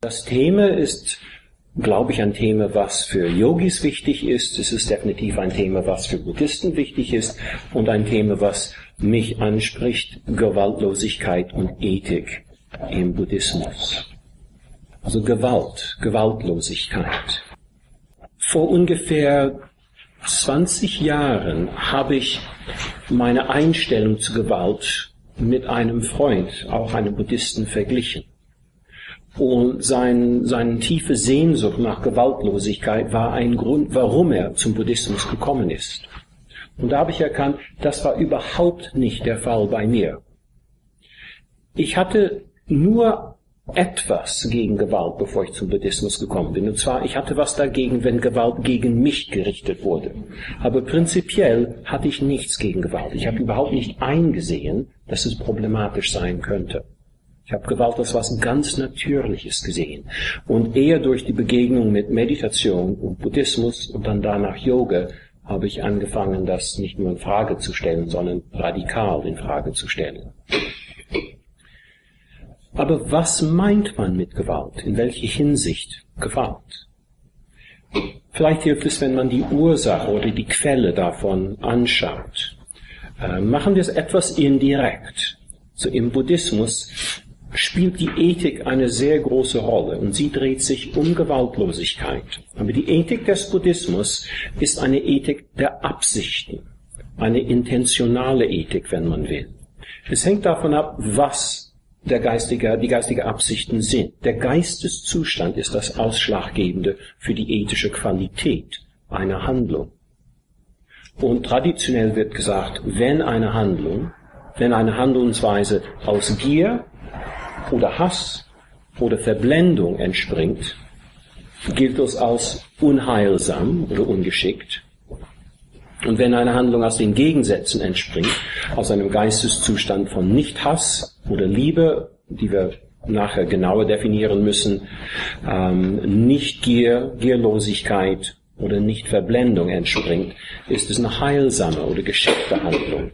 Das Thema ist, glaube ich, ein Thema, was für Yogis wichtig ist. Es ist definitiv ein Thema, was für Buddhisten wichtig ist und ein Thema, was mich anspricht, Gewaltlosigkeit und Ethik im Buddhismus. Also Gewaltlosigkeit. Vor ungefähr 20 Jahren habe ich meine Einstellung zu Gewalt mit einem Freund, auch einem Buddhisten, verglichen. Und seine tiefe Sehnsucht nach Gewaltlosigkeit war ein Grund, warum er zum Buddhismus gekommen ist. Und da habe ich erkannt, das war überhaupt nicht der Fall bei mir. Ich hatte nur etwas gegen Gewalt, bevor ich zum Buddhismus gekommen bin. Und zwar, ich hatte was dagegen, wenn Gewalt gegen mich gerichtet wurde. Aber prinzipiell hatte ich nichts gegen Gewalt. Ich habe überhaupt nicht eingesehen, dass es problematisch sein könnte. Ich habe Gewalt als was ganz Natürliches gesehen. Und eher durch die Begegnung mit Meditation und Buddhismus und dann danach Yoga habe ich angefangen, das nicht nur in Frage zu stellen, sondern radikal in Frage zu stellen. Aber was meint man mit Gewalt? In welcher Hinsicht Gewalt? Vielleicht hilft es, wenn man die Ursache oder die Quelle davon anschaut. Machen wir es etwas indirekt. So im Buddhismus spielt die Ethik eine sehr große Rolle und sie dreht sich um Gewaltlosigkeit. Aber die Ethik des Buddhismus ist eine Ethik der Absichten, eine intentionale Ethik, wenn man will. Es hängt davon ab, was die geistige Absichten sind. Der Geisteszustand ist das Ausschlaggebende für die ethische Qualität einer Handlung. Und traditionell wird gesagt, wenn eine Handlungsweise aus Gier oder Hass oder Verblendung entspringt, gilt es als unheilsam oder ungeschickt. Und wenn eine Handlung aus den Gegensätzen entspringt, aus einem Geisteszustand von Nicht-Hass oder Liebe, die wir nachher genauer definieren müssen, nicht Gierlosigkeit oder nicht Verblendung entspringt, ist es eine heilsame oder geschickte Handlung.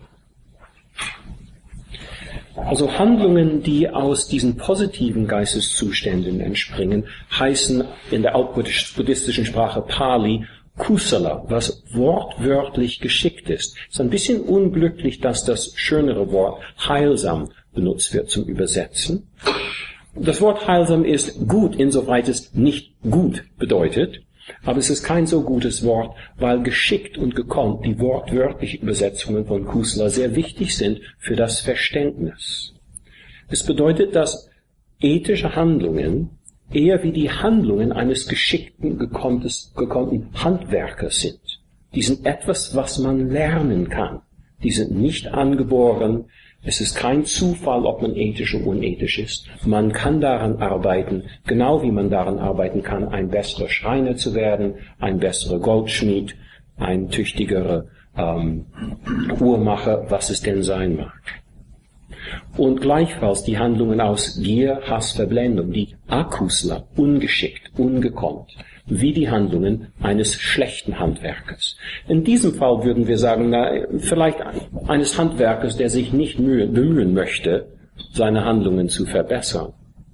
Also Handlungen, die aus diesen positiven Geisteszuständen entspringen, heißen in der altbuddhistischen Sprache Pali Kusala, was wortwörtlich geschickt ist. Es ist ein bisschen unglücklich, dass das schönere Wort heilsam benutzt wird zum Übersetzen. Das Wort heilsam ist gut, insoweit es nicht gut bedeutet, aber es ist kein so gutes Wort, weil geschickt und gekonnt die wortwörtlichen Übersetzungen von Kusala sehr wichtig sind für das Verständnis. Es bedeutet, dass ethische Handlungen eher wie die Handlungen eines geschickten, gekonnten Handwerkers sind. Die sind etwas, was man lernen kann. Die sind nicht angeboren. Es ist kein Zufall, ob man ethisch oder unethisch ist. Man kann daran arbeiten, genau wie man daran arbeiten kann, ein besserer Schreiner zu werden, ein besserer Goldschmied, ein tüchtigerer Uhrmacher, was es denn sein mag. Und gleichfalls die Handlungen aus Gier, Hass, Verblendung, die akusla, ungeschickt, ungekonnt, wie die Handlungen eines schlechten Handwerkers. In diesem Fall würden wir sagen, vielleicht eines Handwerkers, der sich nicht bemühen möchte, seine Handlungen zu verbessern.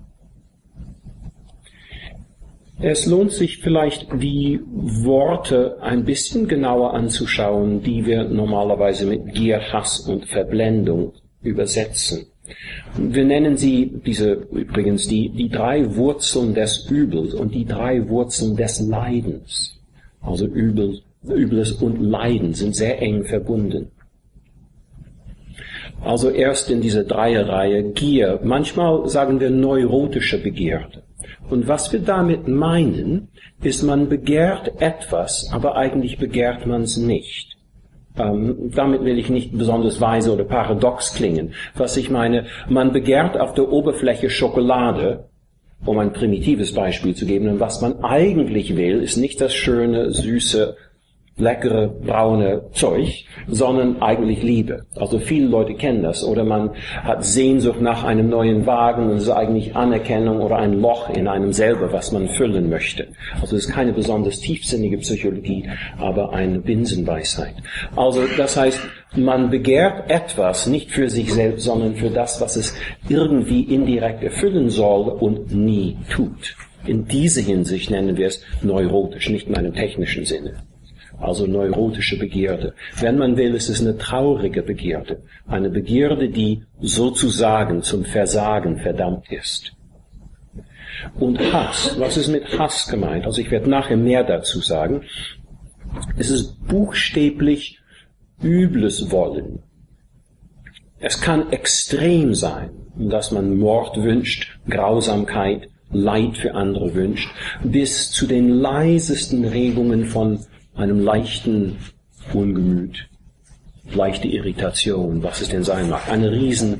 Es lohnt sich vielleicht, die Worte ein bisschen genauer anzuschauen, die wir normalerweise mit Gier, Hass und Verblendung übersetzen. Wir nennen sie übrigens die drei Wurzeln des Übels und die drei Wurzeln des Leidens. Also Übles und Leiden sind sehr eng verbunden. Also erst in dieser Dreierreihe Gier. Manchmal sagen wir neurotische Begierde. Und was wir damit meinen, ist, man begehrt etwas, aber eigentlich begehrt man es nicht. Damit will ich nicht besonders weise oder paradox klingen. Was ich meine, man begehrt auf der Oberfläche Schokolade, um ein primitives Beispiel zu geben. Und was man eigentlich will, ist nicht das schöne, süße leckere, braune Zeug, sondern eigentlich Liebe. Also viele Leute kennen das. Oder man hat Sehnsucht nach einem neuen Wagen und es ist eigentlich Anerkennung oder ein Loch in einem selber, was man füllen möchte. Also es ist keine besonders tiefsinnige Psychologie, aber eine Binsenweisheit. Also das heißt, man begehrt etwas nicht für sich selbst, sondern für das, was es irgendwie indirekt erfüllen soll und nie tut. In dieser Hinsicht nennen wir es neurotisch, nicht in einem technischen Sinne. Also neurotische Begierde. Wenn man will, ist es eine traurige Begierde. Eine Begierde, die sozusagen zum Versagen verdammt ist. Und Hass. Was ist mit Hass gemeint? Also ich werde nachher mehr dazu sagen. Es ist buchstäblich übles Wollen. Es kann extrem sein, dass man Mord wünscht, Grausamkeit, Leid für andere wünscht, bis zu den leisesten Regungen von einem leichten Ungemüt, leichte Irritation, was es denn sein mag, eine riesen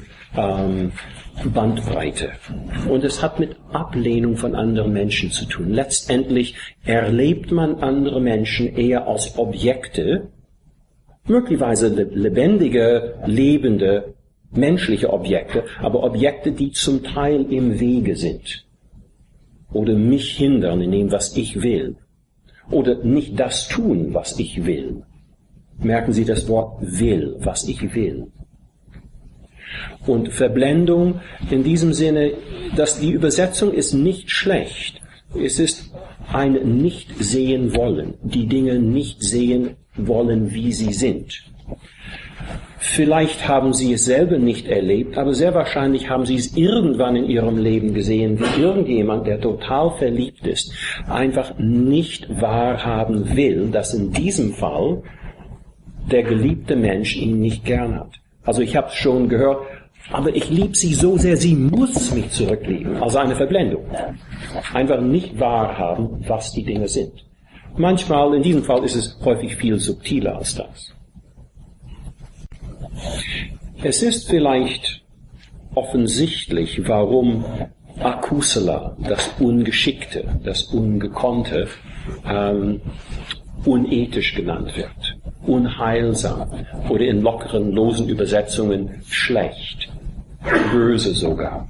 Bandbreite. Und es hat mit Ablehnung von anderen Menschen zu tun. Letztendlich erlebt man andere Menschen eher als Objekte, möglicherweise lebendige, lebende, menschliche Objekte, aber Objekte, die zum Teil im Wege sind oder mich hindern in dem, was ich will. Oder nicht das tun, was ich will. Merken Sie das Wort will, was ich will. Und Verblendung in diesem Sinne, dass die Übersetzung ist nicht schlecht. Es ist ein Nicht-Sehen-Wollen. Die Dinge nicht sehen wollen, wie sie sind. Vielleicht haben Sie es selber nicht erlebt, aber sehr wahrscheinlich haben Sie es irgendwann in Ihrem Leben gesehen, wie irgendjemand, der total verliebt ist, einfach nicht wahrhaben will, dass in diesem Fall der geliebte Mensch ihn nicht gern hat. Also ich habe es schon gehört, aber ich liebe sie so sehr, sie muss mich zurücklieben. Also eine Verblendung. Einfach nicht wahrhaben, was die Dinge sind. Manchmal, in diesem Fall ist es häufig viel subtiler als das. Es ist vielleicht offensichtlich, warum Akusala, das Ungeschickte, das Ungekonnte, unethisch genannt wird, unheilsam oder in lockeren, losen Übersetzungen schlecht, böse sogar.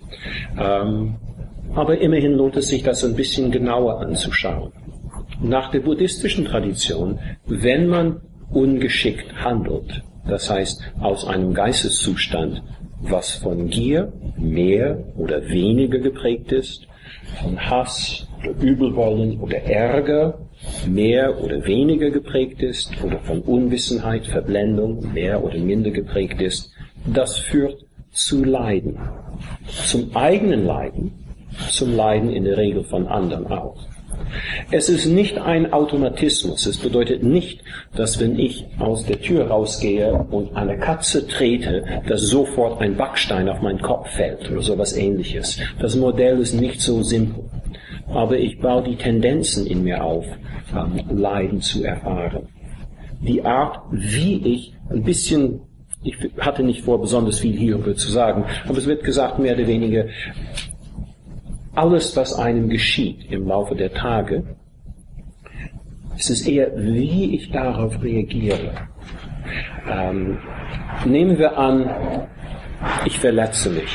Aber immerhin lohnt es sich, das ein bisschen genauer anzuschauen. Nach der buddhistischen Tradition, wenn man ungeschickt handelt, das heißt aus einem Geisteszustand, was von Gier mehr oder weniger geprägt ist, von Hass oder Übelwollen oder Ärger mehr oder weniger geprägt ist oder von Unwissenheit, Verblendung mehr oder minder geprägt ist, das führt zu Leiden. Zum eigenen Leiden, zum Leiden in der Regel von anderen auch. Es ist nicht ein Automatismus. Es bedeutet nicht, dass wenn ich aus der Tür rausgehe und eine Katze trete, dass sofort ein Backstein auf meinen Kopf fällt oder sowas Ähnliches. Das Modell ist nicht so simpel. Aber ich baue die Tendenzen in mir auf, Leiden zu erfahren. Die Art, wie ich ein bisschen, ich hatte nicht vor, besonders viel hierüber zu sagen, aber es wird gesagt, mehr oder weniger, alles, was einem geschieht im Laufe der Tage, es ist eher, wie ich darauf reagiere. Nehmen wir an, ich verletze mich.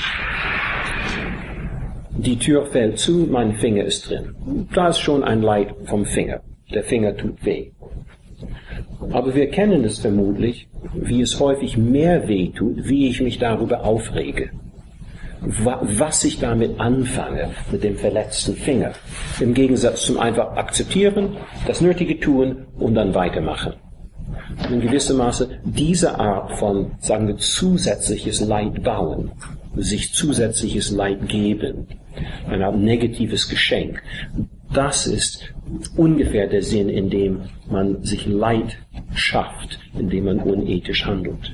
Die Tür fällt zu, mein Finger ist drin. Da ist schon ein Leid vom Finger. Der Finger tut weh. Aber wir kennen es vermutlich, wie es häufig mehr weh tut, wie ich mich darüber aufrege. Was ich damit anfange, mit dem verletzten Finger. Im Gegensatz zum einfach akzeptieren, das Nötige tun und dann weitermachen. In gewissem Maße diese Art von, sagen wir, zusätzliches Leid bauen, sich zusätzliches Leid geben, eine Art negatives Geschenk, das ist ungefähr der Sinn, in dem man sich Leid schafft, in dem man unethisch handelt.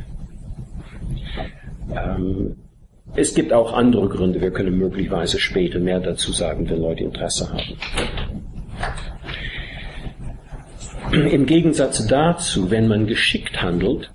Es gibt auch andere Gründe, wir können möglicherweise später mehr dazu sagen, wenn Leute Interesse haben. Im Gegensatz dazu, wenn man geschickt handelt,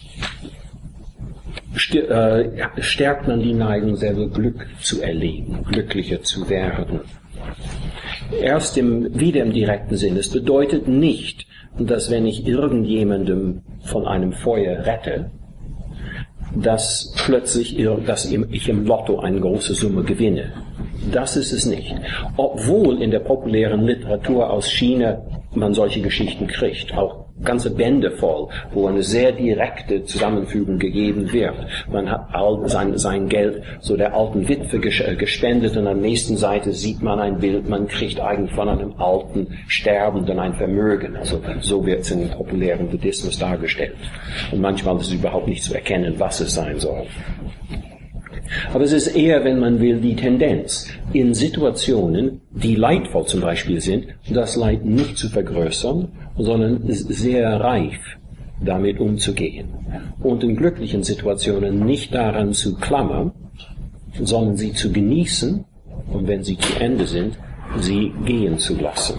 stärkt man die Neigung, selber Glück zu erleben, glücklicher zu werden. Erst wieder im direkten Sinn. Es bedeutet nicht, dass wenn ich irgendjemandem von einem Feuer rette, dass plötzlich ich im Lotto eine große Summe gewinne. Das ist es nicht. Obwohl in der populären Literatur aus China man solche Geschichten kriegt, auch ganze Bände voll, wo eine sehr direkte Zusammenfügung gegeben wird. Man hat sein Geld so der alten Witwe gespendet und an der nächsten Seite sieht man ein Bild, man kriegt eigentlich von einem alten Sterbenden ein Vermögen. Also so wird es in dem populären Buddhismus dargestellt. Und manchmal ist es überhaupt nicht zu erkennen, was es sein soll. Aber es ist eher, wenn man will, die Tendenz, in Situationen, die leidvoll zum Beispiel sind, das Leid nicht zu vergrößern, sondern sehr reif damit umzugehen. Und in glücklichen Situationen nicht daran zu klammern, sondern sie zu genießen und wenn sie zu Ende sind, sie gehen zu lassen.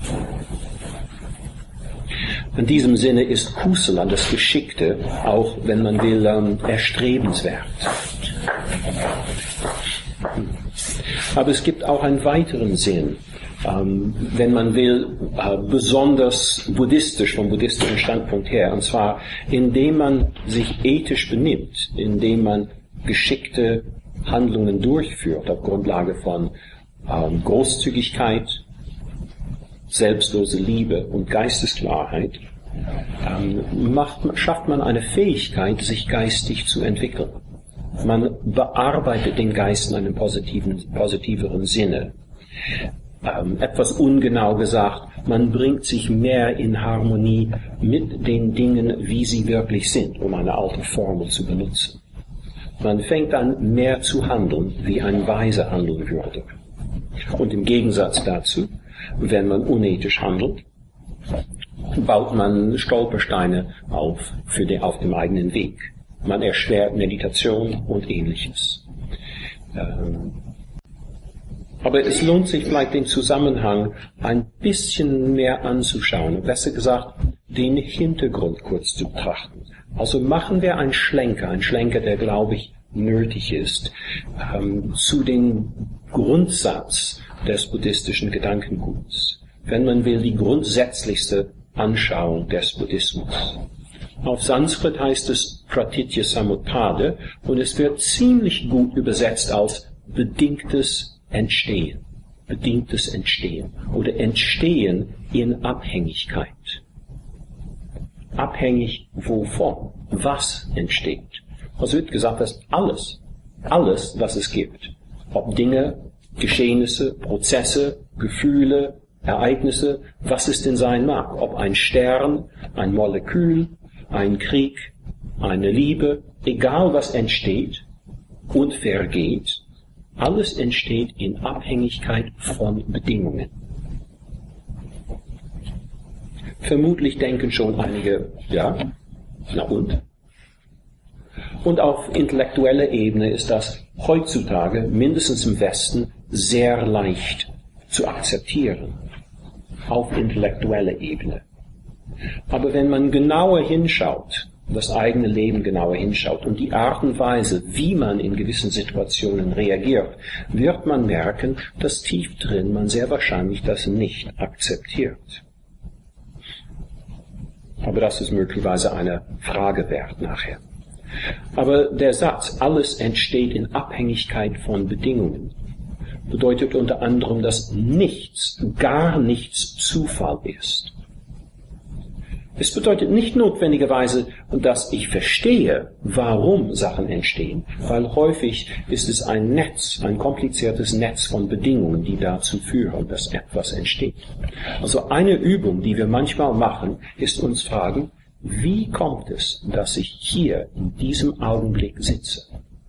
In diesem Sinne ist Kusala, das Geschickte, auch, wenn man will, erstrebenswert. Aber es gibt auch einen weiteren Sinn, wenn man will, besonders buddhistisch, vom buddhistischen Standpunkt her, und zwar, indem man sich ethisch benimmt, indem man geschickte Handlungen durchführt auf Grundlage von Großzügigkeit, selbstlose Liebe und Geistesklarheit, schafft man eine Fähigkeit, sich geistig zu entwickeln. Man bearbeitet den Geist in einem positiveren Sinne. Etwas ungenau gesagt, man bringt sich mehr in Harmonie mit den Dingen, wie sie wirklich sind, um eine alte Formel zu benutzen. Man fängt an, mehr zu handeln, wie ein Weiser handeln würde. Und im Gegensatz dazu, wenn man unethisch handelt, baut man Stolpersteine auf dem eigenen Weg. Man erschwert Meditation und Ähnliches. Aber es lohnt sich vielleicht den Zusammenhang ein bisschen mehr anzuschauen, besser gesagt, den Hintergrund kurz zu betrachten. Also machen wir einen Schlenker, der, glaube ich, nötig ist, zu dem Grundsatz des buddhistischen Gedankenguts. Wenn man will, die grundsätzlichste Anschauung des Buddhismus. Auf Sanskrit heißt es Pratitya Samutpada und es wird ziemlich gut übersetzt als bedingtes Entstehen. Bedingtes Entstehen oder Entstehen in Abhängigkeit. Abhängig wovon? Was entsteht? Also wird gesagt, dass alles, was es gibt, ob Dinge, Geschehnisse, Prozesse, Gefühle, Ereignisse, was es denn sein mag, ob ein Stern, ein Molekül, ein Krieg, eine Liebe, egal was entsteht und vergeht, alles entsteht in Abhängigkeit von Bedingungen. Vermutlich denken schon einige, ja, na und? Und auf intellektueller Ebene ist das heutzutage, mindestens im Westen, sehr leicht zu akzeptieren. Auf intellektueller Ebene. Aber wenn man genauer hinschaut, das eigene Leben genauer hinschaut und die Art und Weise, wie man in gewissen Situationen reagiert, wird man merken, dass tief drin man sehr wahrscheinlich das nicht akzeptiert. Aber das ist möglicherweise eine Frage wert nachher. Aber der Satz, alles entsteht in Abhängigkeit von Bedingungen, bedeutet unter anderem, dass nichts, gar nichts Zufall ist. Es bedeutet nicht notwendigerweise, dass ich verstehe, warum Sachen entstehen, weil häufig ist es ein kompliziertes Netz von Bedingungen, die dazu führen, dass etwas entsteht. Also eine Übung, die wir manchmal machen, ist uns fragen, wie kommt es, dass ich hier in diesem Augenblick sitze?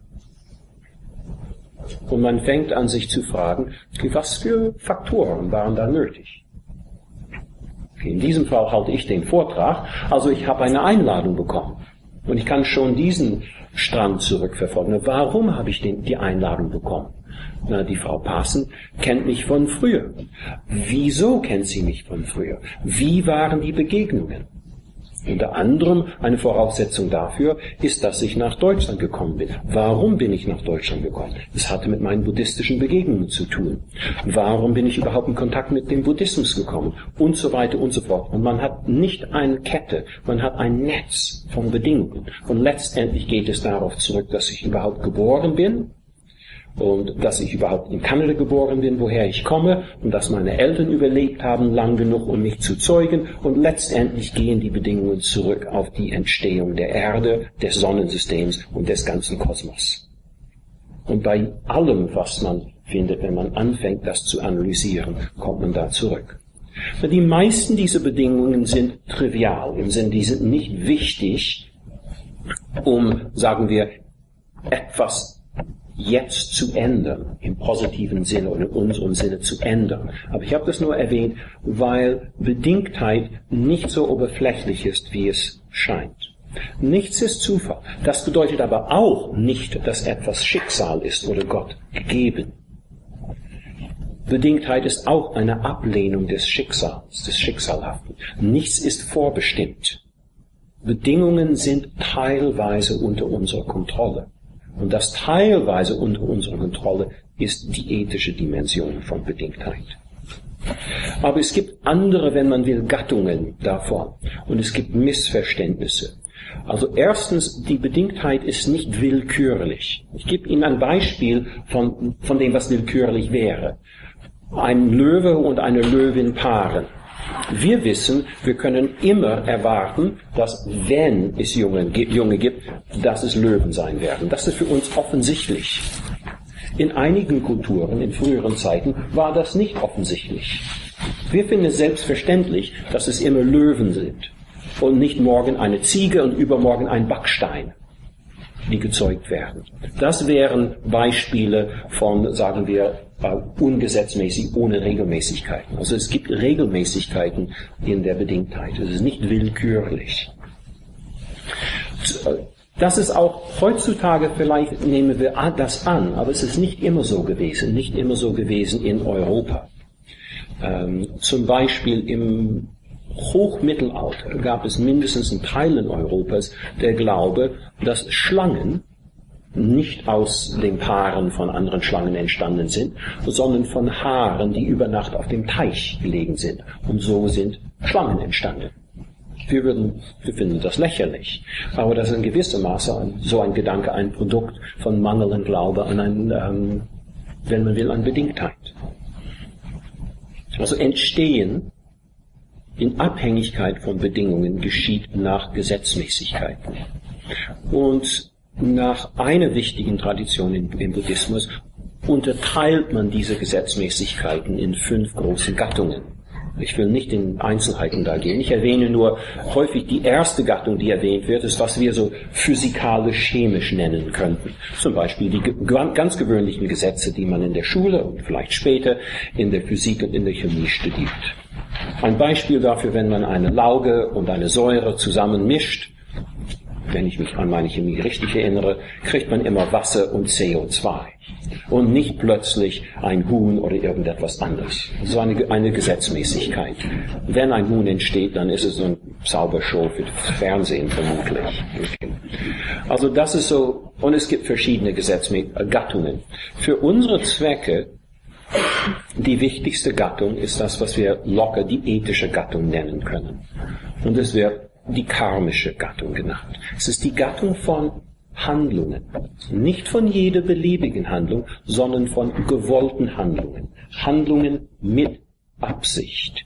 Und man fängt an, sich zu fragen, was für Faktoren waren da nötig? In diesem Fall halte ich den Vortrag, also ich habe eine Einladung bekommen. Und ich kann schon diesen Strang zurückverfolgen. Warum habe ich die Einladung bekommen? Na, die Frau Passen kennt mich von früher. Wieso kennt sie mich von früher? Wie waren die Begegnungen? Unter anderem eine Voraussetzung dafür ist, dass ich nach Deutschland gekommen bin. Warum bin ich nach Deutschland gekommen? Es hatte mit meinen buddhistischen Begegnungen zu tun. Warum bin ich überhaupt in Kontakt mit dem Buddhismus gekommen? Und so weiter und so fort. Und man hat nicht eine Kette, man hat ein Netz von Bedingungen. Und letztendlich geht es darauf zurück, dass ich überhaupt geboren bin. Und dass ich überhaupt in Kanada geboren bin, woher ich komme, und dass meine Eltern überlebt haben, lang genug, um mich zu zeugen, und letztendlich gehen die Bedingungen zurück auf die Entstehung der Erde, des Sonnensystems und des ganzen Kosmos. Und bei allem, was man findet, wenn man anfängt, das zu analysieren, kommt man da zurück. Die meisten dieser Bedingungen sind trivial, im Sinne, die sind nicht wichtig, um, sagen wir, etwas jetzt zu ändern, im positiven Sinne oder in unserem Sinne zu ändern. Aber ich habe das nur erwähnt, weil Bedingtheit nicht so oberflächlich ist, wie es scheint. Nichts ist Zufall. Das bedeutet aber auch nicht, dass etwas Schicksal ist oder Gott gegeben. Bedingtheit ist auch eine Ablehnung des Schicksals, des Schicksalhaften. Nichts ist vorbestimmt. Bedingungen sind teilweise unter unserer Kontrolle. Und das teilweise unter unserer Kontrolle ist die ethische Dimension von Bedingtheit. Aber es gibt andere, wenn man will, Gattungen davon. Und es gibt Missverständnisse. Also erstens, die Bedingtheit ist nicht willkürlich. Ich gebe Ihnen ein Beispiel von dem, was willkürlich wäre. Ein Löwe und eine Löwin paaren. Wir wissen, wir können immer erwarten, dass wenn es Junge gibt, dass es Löwen sein werden. Das ist für uns offensichtlich. In einigen Kulturen, in früheren Zeiten, war das nicht offensichtlich. Wir finden es selbstverständlich, dass es immer Löwen sind und nicht morgen eine Ziege und übermorgen ein Backstein, die gezeugt werden. Das wären Beispiele von, sagen wir, ungesetzmäßig, ohne Regelmäßigkeiten. Also es gibt Regelmäßigkeiten in der Bedingtheit. Es ist nicht willkürlich. Das ist auch heutzutage, vielleicht nehmen wir das an, aber es ist nicht immer so gewesen, nicht immer so gewesen in Europa. Zum Beispiel im Hochmittelalter gab es mindestens in Teilen Europas der Glaube, dass Schlangen nicht aus den Paaren von anderen Schlangen entstanden sind, sondern von Haaren, die über Nacht auf dem Teich gelegen sind. Und so sind Schlangen entstanden. Wir finden das lächerlich. Aber das ist in gewissem Maße so ein Gedanke, ein Produkt von mangelndem Glaube an wenn man will, an Bedingtheit. Also Entstehen in Abhängigkeit von Bedingungen geschieht nach Gesetzmäßigkeiten. Und nach einer wichtigen Tradition im Buddhismus unterteilt man diese Gesetzmäßigkeiten in 5 großen Gattungen. Ich will nicht in Einzelheiten da gehen. Ich erwähne nur häufig die erste Gattung, die erwähnt wird, ist, was wir so physikalisch-chemisch nennen könnten. Zum Beispiel die ganz gewöhnlichen Gesetze, die man in der Schule und vielleicht später in der Physik und in der Chemie studiert. Ein Beispiel dafür, wenn man eine Lauge und eine Säure zusammen mischt, wenn ich mich an meine Chemie richtig erinnere, kriegt man immer Wasser und CO2 und nicht plötzlich ein Huhn oder irgendetwas anderes. Das ist eine Gesetzmäßigkeit. Wenn ein Huhn entsteht, dann ist es so eine Zaubershow für Fernsehen vermutlich. Okay. Also das ist so, und es gibt verschiedene Gattungen. Für unsere Zwecke, die wichtigste Gattung ist das, was wir locker die ethische Gattung nennen können. Und es wird die karmische Gattung genannt. Es ist die Gattung von Handlungen. Nicht von jeder beliebigen Handlung, sondern von gewollten Handlungen. Handlungen mit Absicht.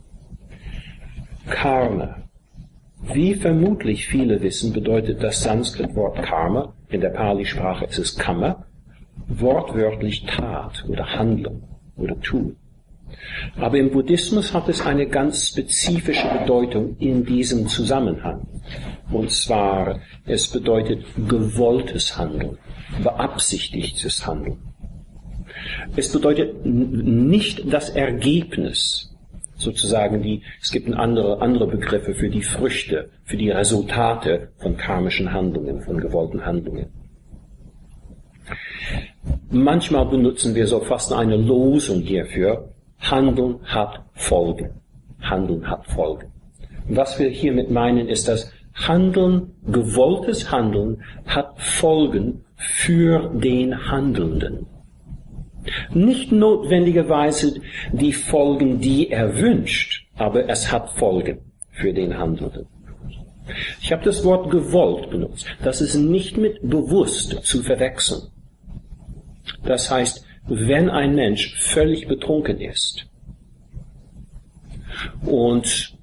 Karma. Wie vermutlich viele wissen, bedeutet das Sanskrit-Wort Karma, in der Pali-Sprache ist es Kamma, wortwörtlich Tat oder Handlung oder Tun. Aber im Buddhismus hat es eine ganz spezifische Bedeutung in diesem Zusammenhang. Und zwar, es bedeutet gewolltes Handeln, beabsichtigtes Handeln. Es bedeutet nicht das Ergebnis, sozusagen es gibt andere Begriffe für die Früchte, für die Resultate von karmischen Handlungen, von gewollten Handlungen. Manchmal benutzen wir so fast eine Losung hierfür. Handeln hat Folgen. Handeln hat Folgen. Was wir hiermit meinen, ist, dass Handeln, gewolltes Handeln, hat Folgen für den Handelnden. Nicht notwendigerweise die Folgen, die er wünscht, aber es hat Folgen für den Handelnden. Ich habe das Wort gewollt benutzt. Das ist nicht mit bewusst zu verwechseln. Das heißt, wenn ein Mensch völlig betrunken ist und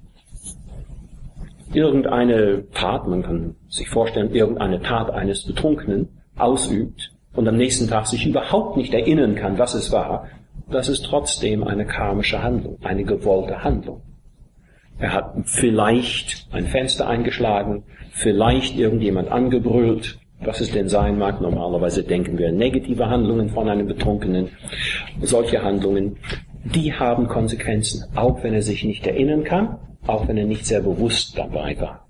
irgendeine Tat, man kann sich vorstellen, irgendeine Tat eines Betrunkenen ausübt und am nächsten Tag sich überhaupt nicht erinnern kann, was es war, das ist trotzdem eine karmische Handlung, eine gewollte Handlung. Er hat vielleicht ein Fenster eingeschlagen, vielleicht irgendjemand angebrüllt, was es denn sein mag. Normalerweise denken wir an negative Handlungen von einem Betrunkenen. Solche Handlungen, die haben Konsequenzen, auch wenn er sich nicht erinnern kann, auch wenn er nicht sehr bewusst dabei war.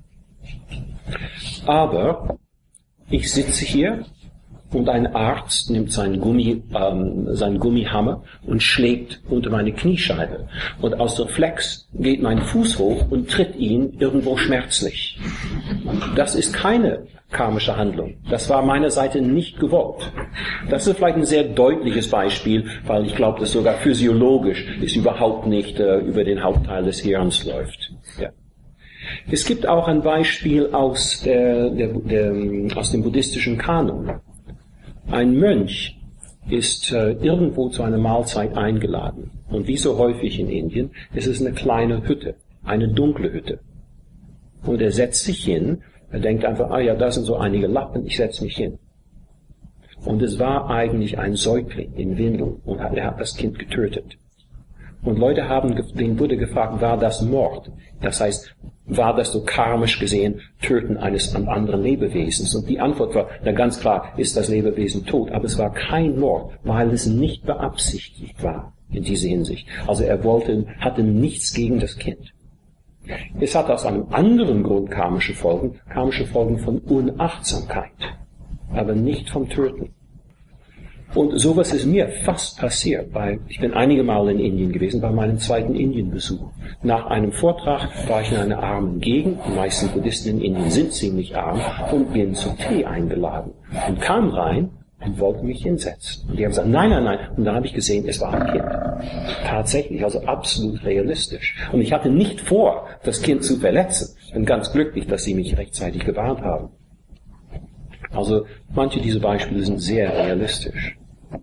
Aber ich sitze hier und ein Arzt nimmt seinen Gummihammer und schlägt unter meine Kniescheibe. Und aus Reflex geht mein Fuß hoch und tritt ihn irgendwo schmerzlich. Das ist keine karmische Handlung. Das war meiner Seite nicht gewollt. Das ist vielleicht ein sehr deutliches Beispiel, weil ich glaube, dass sogar physiologisch es überhaupt nicht über den Hauptteil des Hirns läuft. Ja. Es gibt auch ein Beispiel aus dem buddhistischen Kanon. Ein Mönch ist irgendwo zu einer Mahlzeit eingeladen. Und wie so häufig in Indien, ist es eine kleine Hütte, eine dunkle Hütte. Und er setzt sich hin, er denkt einfach, da sind so einige Lappen, ich setze mich hin. Und es war eigentlich ein Säugling in Windeln und er hat das Kind getötet. Und Leute haben den Buddha gefragt, war das Mord? Das heißt, war das so karmisch gesehen Töten eines anderen Lebewesens? Und die Antwort war, na ganz klar, ist das Lebewesen tot. Aber es war kein Mord, weil es nicht beabsichtigt war in dieser Hinsicht. Also er hatte nichts gegen das Kind. Es hat aus einem anderen Grund karmische Folgen von Unachtsamkeit, aber nicht vom Töten. Und sowas ist mir fast passiert. Ich bin einige Male in Indien gewesen, bei meinem zweiten Indienbesuch. Nach einem Vortrag war ich in einer armen Gegend, die meisten Buddhisten in Indien sind ziemlich arm, und bin zum Tee eingeladen. Und kam rein und wollte mich hinsetzen. Und die haben gesagt, nein. Und dann habe ich gesehen, es war ein Kind. Tatsächlich, also absolut realistisch. Und ich hatte nicht vor, das Kind zu verletzen. Ich bin ganz glücklich, dass sie mich rechtzeitig gewarnt haben. Also manche dieser Beispiele sind sehr realistisch.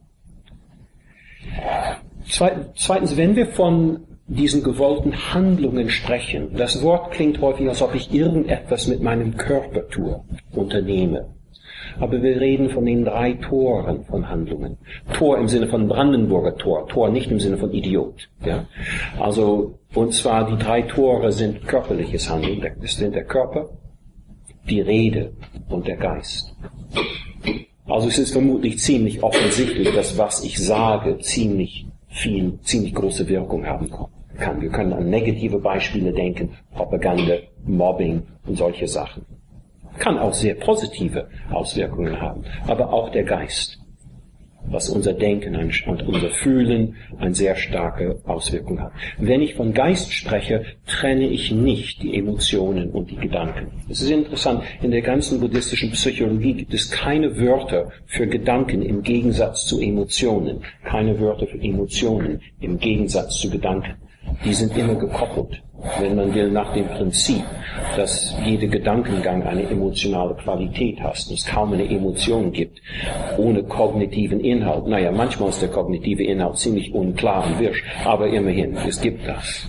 Zweitens, wenn wir von diesen gewollten Handlungen sprechen, das Wort klingt häufig, als ob ich irgendetwas mit meinem Körper unternehme. Aber wir reden von den 3 Toren von Handlungen. Tor im Sinne von Brandenburger Tor, Tor nicht im Sinne von Idiot. Ja? Also, und zwar die 3 Tore sind körperliches Handeln, das sind der Körper, die Rede und der Geist. Also es ist vermutlich ziemlich offensichtlich, dass was ich sage ziemlich große Wirkung haben kann. Wir können an negative Beispiele denken, Propaganda, Mobbing und solche Sachen. Kann auch sehr positive Auswirkungen haben, aber auch der Geist, was unser Denken und unser Fühlen eine sehr starke Auswirkung hat. Wenn ich von Geist spreche, trenne ich nicht die Emotionen und die Gedanken. Es ist interessant, in der ganzen buddhistischen Psychologie gibt es keine Wörter für Gedanken im Gegensatz zu Emotionen, keine Wörter für Emotionen im Gegensatz zu Gedanken. Die sind immer gekoppelt, wenn man will, nach dem Prinzip, dass jeder Gedankengang eine emotionale Qualität hat und es kaum eine Emotion gibt, ohne kognitiven Inhalt. Naja, manchmal ist der kognitive Inhalt ziemlich unklar und wirsch, aber immerhin, es gibt das.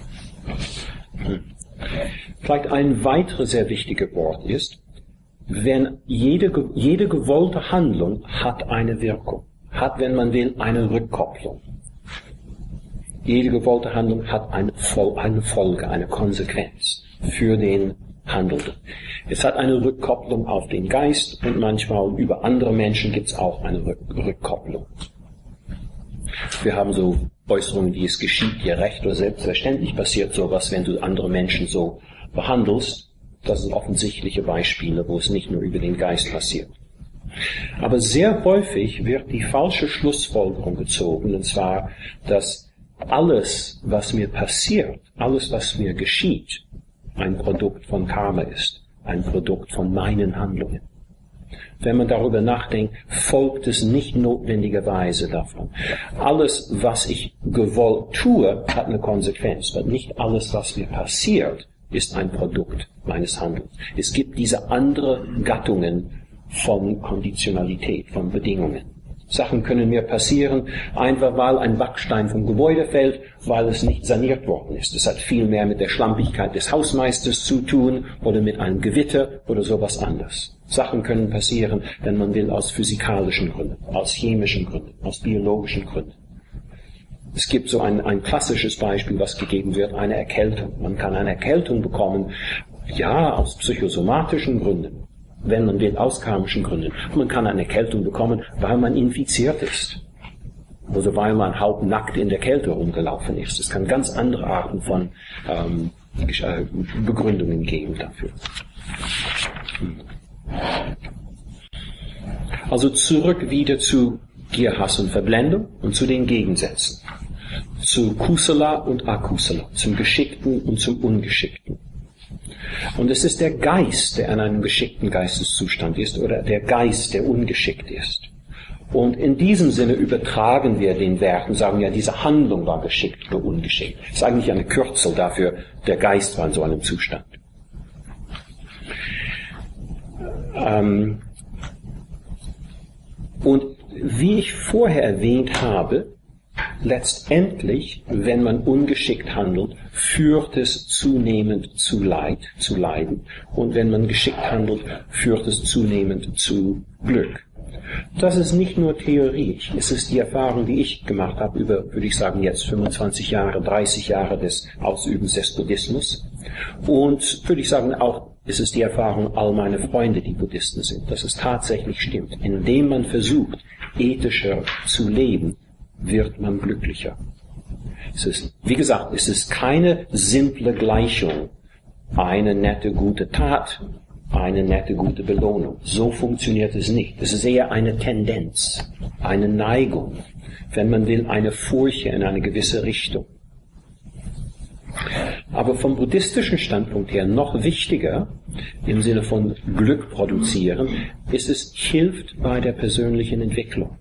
Vielleicht ein weiteres sehr wichtiges Wort ist, wenn jede gewollte Handlung hat eine Wirkung, hat, wenn man will, eine Rückkopplung. Jede gewollte Handlung hat eine Folge, eine Konsequenz für den Handelnden. Es hat eine Rückkopplung auf den Geist und manchmal über andere Menschen gibt es auch eine Rückkopplung. Wir haben so Äußerungen, wie es geschieht dir recht oder selbstverständlich passiert sowas, wenn du andere Menschen so behandelst. Das sind offensichtliche Beispiele, wo es nicht nur über den Geist passiert. Aber sehr häufig wird die falsche Schlussfolgerung gezogen, und zwar, dass alles, was mir passiert, alles, was mir geschieht, ein Produkt von Karma ist, ein Produkt von meinen Handlungen. Wenn man darüber nachdenkt, folgt es nicht notwendigerweise davon. Alles, was ich gewollt tue, hat eine Konsequenz, aber nicht alles, was mir passiert, ist ein Produkt meines Handelns. Es gibt diese anderen Gattungen von Konditionalität, von Bedingungen. Sachen können mir passieren, einfach weil ein Backstein vom Gebäude fällt, weil es nicht saniert worden ist. Das hat viel mehr mit der Schlampigkeit des Hausmeisters zu tun oder mit einem Gewitter oder sowas anderes. Sachen können passieren, wenn man will, aus physikalischen Gründen, aus chemischen Gründen, aus biologischen Gründen. Es gibt so ein klassisches Beispiel, was gegeben wird, eine Erkältung. Man kann eine Erkältung bekommen, ja, aus psychosomatischen Gründen, wenn man will, aus karmischen Gründen. Man kann eine Erkältung bekommen, weil man infiziert ist. Oder weil man halbnackt in der Kälte rumgelaufen ist. Es kann ganz andere Arten von Begründungen geben dafür. Also zurück wieder zu Gier, Hass und Verblendung und zu den Gegensätzen. Zu Kusala und Akusala, zum Geschickten und zum Ungeschickten. Und es ist der Geist, der an einem geschickten Geisteszustand ist, oder der Geist, der ungeschickt ist. Und in diesem Sinne übertragen wir den Werten, sagen ja, diese Handlung war geschickt oder ungeschickt. Das ist eigentlich eine Kürzel dafür, der Geist war in so einem Zustand. Und wie ich vorher erwähnt habe, letztendlich, wenn man ungeschickt handelt, führt es zunehmend zu Leid, zu Leiden. Und wenn man geschickt handelt, führt es zunehmend zu Glück. Das ist nicht nur Theorie. Es ist die Erfahrung, die ich gemacht habe über, würde ich sagen, jetzt 25 Jahre, 30 Jahre des Ausübens des Buddhismus. Und würde ich sagen, auch ist es die Erfahrung all meiner Freunde, die Buddhisten sind, dass es tatsächlich stimmt. Indem man versucht, ethischer zu leben, wird man glücklicher. Es ist, wie gesagt, es ist keine simple Gleichung. Eine nette, gute Tat, eine nette, gute Belohnung. So funktioniert es nicht. Es ist eher eine Tendenz, eine Neigung, wenn man will, eine Furche in eine gewisse Richtung. Aber vom buddhistischen Standpunkt her noch wichtiger, im Sinne von Glück produzieren, ist es, hilft bei der persönlichen Entwicklung.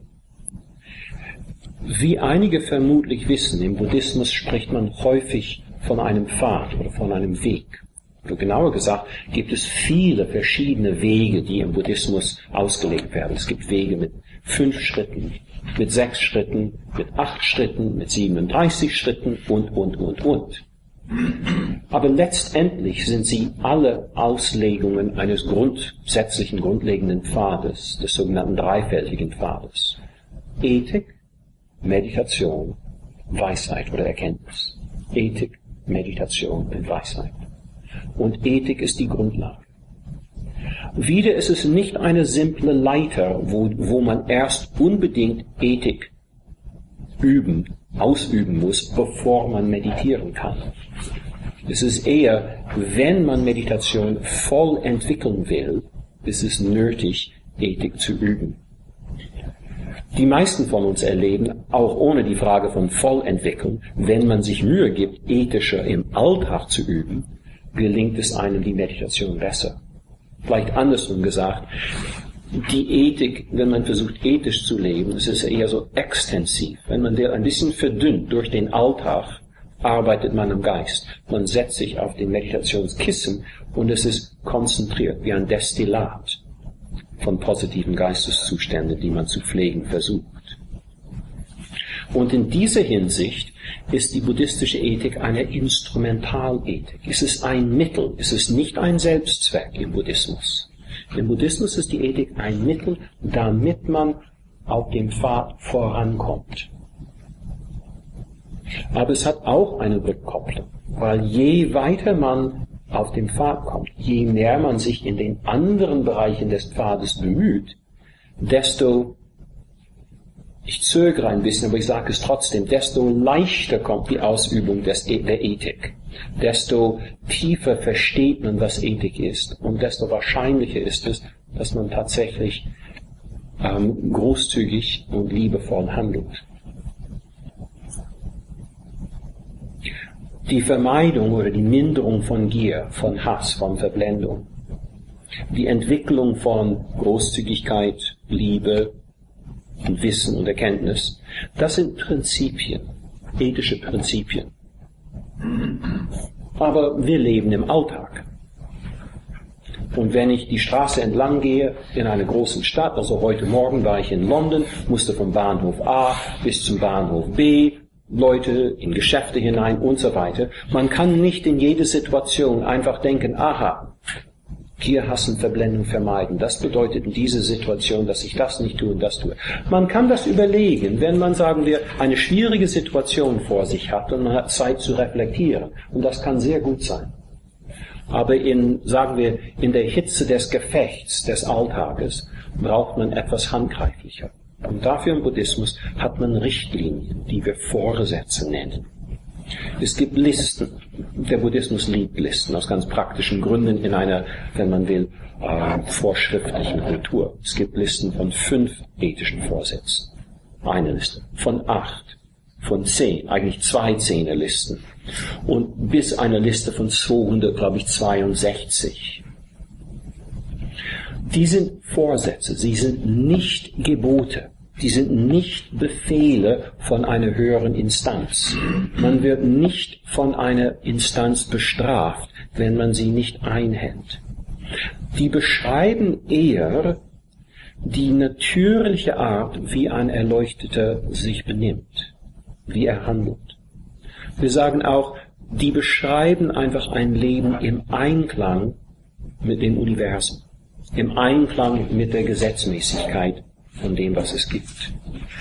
Wie einige vermutlich wissen, im Buddhismus spricht man häufig von einem Pfad oder von einem Weg. Oder genauer gesagt, gibt es viele verschiedene Wege, die im Buddhismus ausgelegt werden. Es gibt Wege mit 5 Schritten, mit 6 Schritten, mit 8 Schritten, mit 37 Schritten und. Aber letztendlich sind sie alle Auslegungen eines grundsätzlichen, grundlegenden Pfades, des sogenannten dreifältigen Pfades. Ethik, Meditation, Weisheit oder Erkenntnis. Ethik, Meditation und Weisheit. Und Ethik ist die Grundlage. Wieder ist es nicht eine simple Leiter, wo man erst unbedingt Ethik ausüben muss, bevor man meditieren kann. Es ist eher, wenn man Meditation voll entwickeln will, ist es nötig, Ethik zu üben. Die meisten von uns erleben, auch ohne die Frage von Vollentwicklung, wenn man sich Mühe gibt, ethischer im Alltag zu üben, gelingt es einem die Meditation besser. Vielleicht andersrum gesagt, die Ethik, wenn man versucht ethisch zu leben, das ist eher so extensiv. Wenn man der ein bisschen verdünnt durch den Alltag, arbeitet man am Geist. Man setzt sich auf den Meditationskissen und es ist konzentriert, wie ein Destillat von positiven Geisteszuständen, die man zu pflegen versucht. Und in dieser Hinsicht ist die buddhistische Ethik eine Instrumentalethik. Es ist ein Mittel, es ist nicht ein Selbstzweck im Buddhismus. Im Buddhismus ist die Ethik ein Mittel, damit man auf dem Pfad vorankommt. Aber es hat auch eine Rückkopplung, weil je weiter man auf dem Pfad kommt, je mehr man sich in den anderen Bereichen des Pfades bemüht, desto, ich zögere ein bisschen, aber ich sage es trotzdem, desto leichter kommt die Ausübung der Ethik. Desto tiefer versteht man, was Ethik ist, und desto wahrscheinlicher ist es, dass man tatsächlich großzügig und liebevoll handelt. die Vermeidung oder die Minderung von Gier, von Hass, von Verblendung, die Entwicklung von Großzügigkeit, Liebe und Wissen und Erkenntnis, das sind Prinzipien, ethische Prinzipien. Aber wir leben im Alltag. Und wenn ich die Straße entlang gehe in einer großen Stadt, also heute Morgen war ich in London, musste vom Bahnhof A bis zum Bahnhof B, Leute in Geschäfte hinein und so weiter. Man kann nicht in jede Situation einfach denken, aha, Gier, Hass und Verblendung vermeiden. Das bedeutet in dieser Situation, dass ich das nicht tue und das tue. Man kann das überlegen, wenn man, sagen wir, eine schwierige Situation vor sich hat und man hat Zeit zu reflektieren. Und das kann sehr gut sein. Aber sagen wir, in der Hitze des Gefechts, des Alltages, braucht man etwas handgreiflicher. Und dafür im Buddhismus hat man Richtlinien, die wir Vorsätze nennen. Es gibt Listen. Der Buddhismus liebt Listen aus ganz praktischen Gründen in einer, wenn man will, vorschriftlichen Kultur. Es gibt Listen von 5 ethischen Vorsätzen. Eine Liste. Von 8. Von 10. Eigentlich 2 Zehnerlisten. Und bis eine Liste von 262. Die sind Vorsätze. Sie sind nicht Gebote. Die sind nicht Befehle von einer höheren Instanz. Man wird nicht von einer Instanz bestraft, wenn man sie nicht einhält. Die beschreiben eher die natürliche Art, wie ein Erleuchteter sich benimmt, wie er handelt. Wir sagen auch, die beschreiben einfach ein Leben im Einklang mit dem Universum, im Einklang mit der Gesetzmäßigkeit von dem, was es gibt.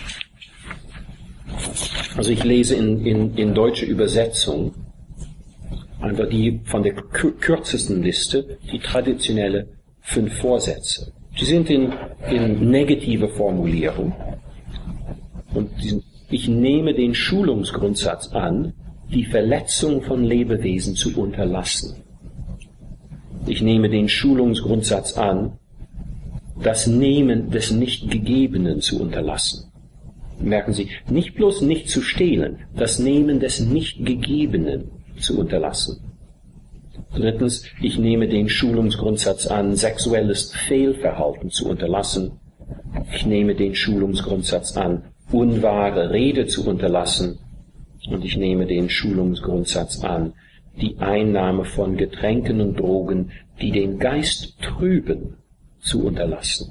Also ich lese in deutscher Übersetzung einfach die von der kürzesten Liste, die traditionelle 5 Vorsätze. Die sind in negativer Formulierung. Und ich nehme den Schulungsgrundsatz an, die Verletzung von Lebewesen zu unterlassen. Ich nehme den Schulungsgrundsatz an, das Nehmen des Nicht-Gegebenen zu unterlassen. Merken Sie, nicht bloß nicht zu stehlen, das Nehmen des Nicht-Gegebenen zu unterlassen. 3. Ich nehme den Schulungsgrundsatz an, sexuelles Fehlverhalten zu unterlassen. Ich nehme den Schulungsgrundsatz an, unwahre Rede zu unterlassen. Und ich nehme den Schulungsgrundsatz an, die Einnahme von Getränken und Drogen, die den Geist trüben, zu unterlassen.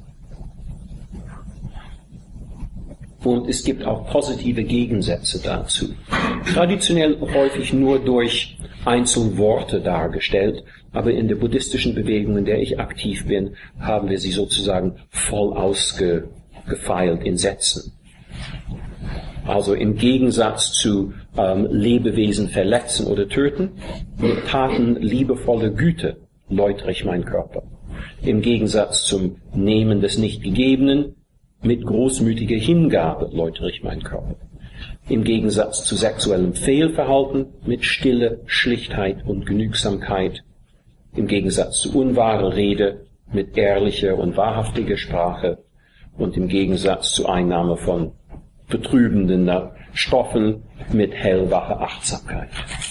Und es gibt auch positive Gegensätze dazu. Traditionell häufig nur durch Einzelworte dargestellt, aber in der buddhistischen Bewegung, in der ich aktiv bin, haben wir sie sozusagen voll ausgefeilt in Sätzen. Also im Gegensatz zu Lebewesen verletzen oder töten, mit Taten liebevoller Güte läutere ich meinen Körper. Im Gegensatz zum Nehmen des Nicht-Gegebenen, mit großmütiger Hingabe läutere ich meinen Körper. Im Gegensatz zu sexuellem Fehlverhalten, mit Stille, Schlichtheit und Genügsamkeit. Im Gegensatz zu unwahrer Rede, mit ehrlicher und wahrhaftiger Sprache. Und im Gegensatz zur Einnahme von betrübenden Stoffen, mit hellwacher Achtsamkeit.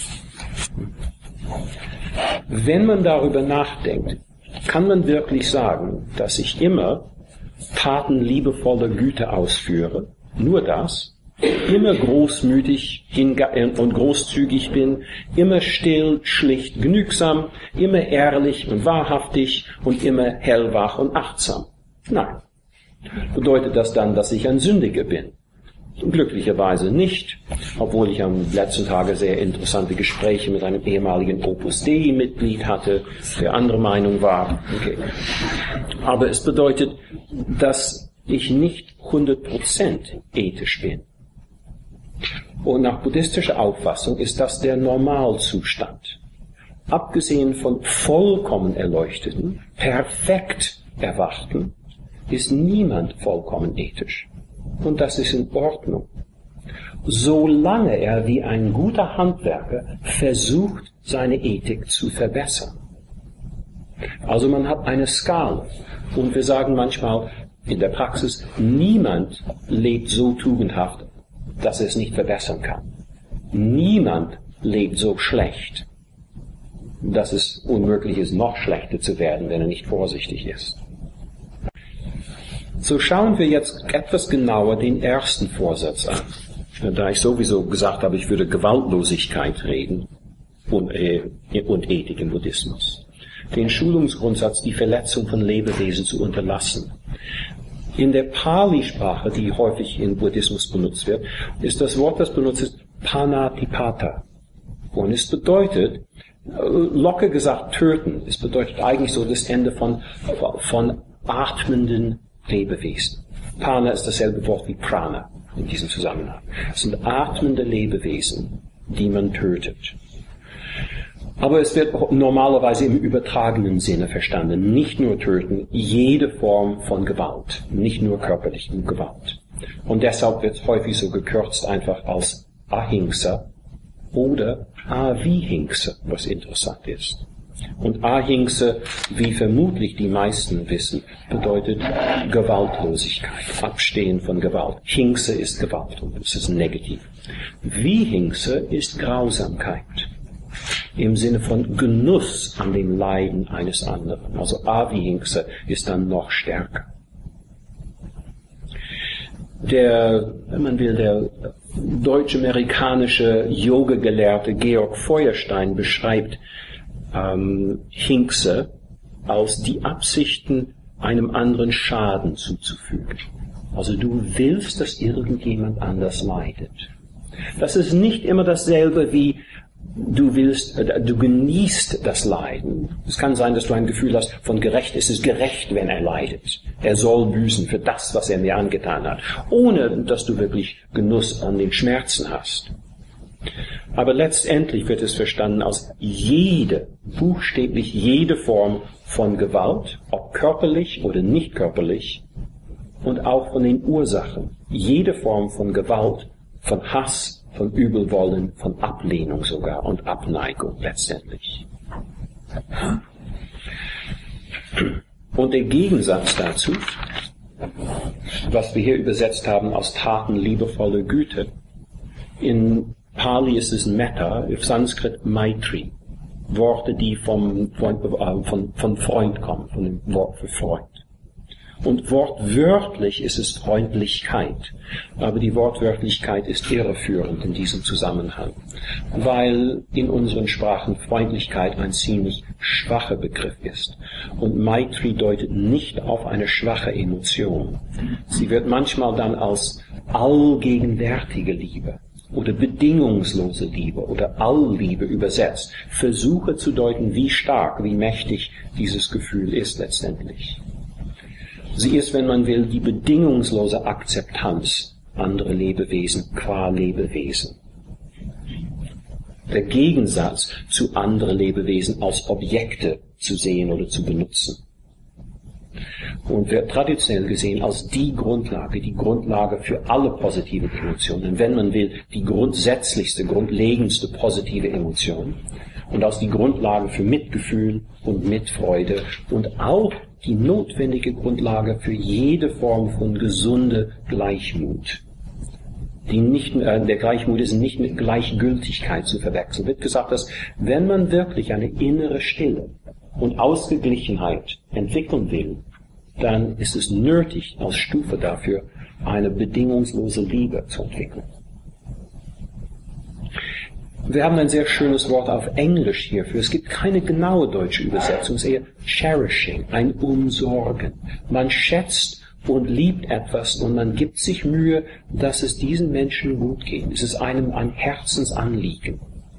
Wenn man darüber nachdenkt, kann man wirklich sagen, dass ich immer Taten liebevoller Güte ausführe, nur das, immer großmütig und großzügig bin, immer still, schlicht, genügsam, immer ehrlich und wahrhaftig und immer hellwach und achtsam. Nein. Bedeutet das dann, dass ich ein Sündiger bin? Glücklicherweise nicht, obwohl ich am letzten Tage sehr interessante Gespräche mit einem ehemaligen Opus Dei-Mitglied hatte, der andere Meinung war. Okay. Aber es bedeutet, dass ich nicht 100% ethisch bin. Und nach buddhistischer Auffassung ist das der Normalzustand. Abgesehen von vollkommen Erleuchteten, perfekt Erwachten, ist niemand vollkommen ethisch. Und das ist in Ordnung. Solange er wie ein guter Handwerker versucht, seine Ethik zu verbessern. Also man hat eine Skala. Und wir sagen manchmal in der Praxis, niemand lebt so tugendhaft, dass er es nicht verbessern kann. Niemand lebt so schlecht, dass es unmöglich ist, noch schlechter zu werden, wenn er nicht vorsichtig ist. So schauen wir jetzt etwas genauer den ersten Vorsatz an. Da ich sowieso gesagt habe, ich würde Gewaltlosigkeit reden und Ethik im Buddhismus. Den Schulungsgrundsatz, die Verletzung von Lebewesen zu unterlassen. In der Pali-Sprache, die häufig im Buddhismus benutzt wird, ist das Wort, das benutzt ist, Panatipata. Und es bedeutet, locker gesagt, töten. Es bedeutet eigentlich so das Ende von atmenden Lebewesen. Pana ist dasselbe Wort wie Prana in diesem Zusammenhang. Es sind atmende Lebewesen, die man tötet. Aber es wird normalerweise im übertragenen Sinne verstanden. Nicht nur töten, jede Form von Gewalt. Nicht nur körperliche Gewalt. Und deshalb wird es häufig so gekürzt einfach als Ahimsa oder Avihimsa, was interessant ist. Und Ahimsa, wie vermutlich die meisten wissen, bedeutet Gewaltlosigkeit, Abstehen von Gewalt. Himsa ist Gewalt und das ist negativ. Vihimsa ist Grausamkeit. Im Sinne von Genuss an dem Leiden eines anderen. Also Avihimsa ist dann noch stärker. Der deutsch-amerikanische Yoga-Gelehrte Georg Feuerstein beschreibt Himsa als die Absichten, einem anderen Schaden zuzufügen. Also du willst, dass irgendjemand anders leidet. Das ist nicht immer dasselbe wie du genießt das Leiden. Es kann sein, dass du ein Gefühl hast von gerecht. Es ist gerecht, wenn er leidet. Er soll büßen für das, was er mir angetan hat, ohne dass du wirklich Genuss an den Schmerzen hast. Aber letztendlich wird es verstanden als buchstäblich jede Form von Gewalt, ob körperlich oder nicht körperlich, und auch von den Ursachen. Jede Form von Gewalt, von Hass, von Übelwollen, von Ablehnung sogar und Abneigung letztendlich. Und der Gegensatz dazu, was wir hier übersetzt haben als Taten liebevolle Güte, in Pali ist es Metta, im Sanskrit Maitri. Worte, die von Freund kommen, von dem Wort für Freund. Und wortwörtlich ist es Freundlichkeit. Aber die Wortwörtlichkeit ist irreführend in diesem Zusammenhang, weil in unseren Sprachen Freundlichkeit ein ziemlich schwacher Begriff ist. Und Maitri deutet nicht auf eine schwache Emotion. Sie wird manchmal dann als allgegenwärtige Liebe oder bedingungslose Liebe oder Allliebe übersetzt. Versuche zu deuten, wie stark, wie mächtig dieses Gefühl ist letztendlich. Sie ist, wenn man will, die bedingungslose Akzeptanz anderer Lebewesen qua Lebewesen. Der Gegensatz zu anderen Lebewesen als Objekte zu sehen oder zu benutzen. Und wird traditionell gesehen als die Grundlage für alle positiven Emotionen. Wenn man will, die grundsätzlichste, grundlegendste positive Emotion. Und als die Grundlage für Mitgefühl und Mitfreude und auch die notwendige Grundlage für jede Form von gesunder Gleichmut. Der Gleichmut ist nicht mit Gleichgültigkeit zu verwechseln. Wird gesagt, dass wenn man wirklich eine innere Stille und Ausgeglichenheit entwickeln will, dann ist es nötig, als Stufe dafür eine bedingungslose Liebe zu entwickeln. Wir haben ein sehr schönes Wort auf Englisch hierfür. Es gibt keine genaue deutsche Übersetzung, es ist eher cherishing, ein Umsorgen. Man schätzt und liebt etwas und man gibt sich Mühe, dass es diesen Menschen gut geht. Es ist einem ein Herzensanliegen.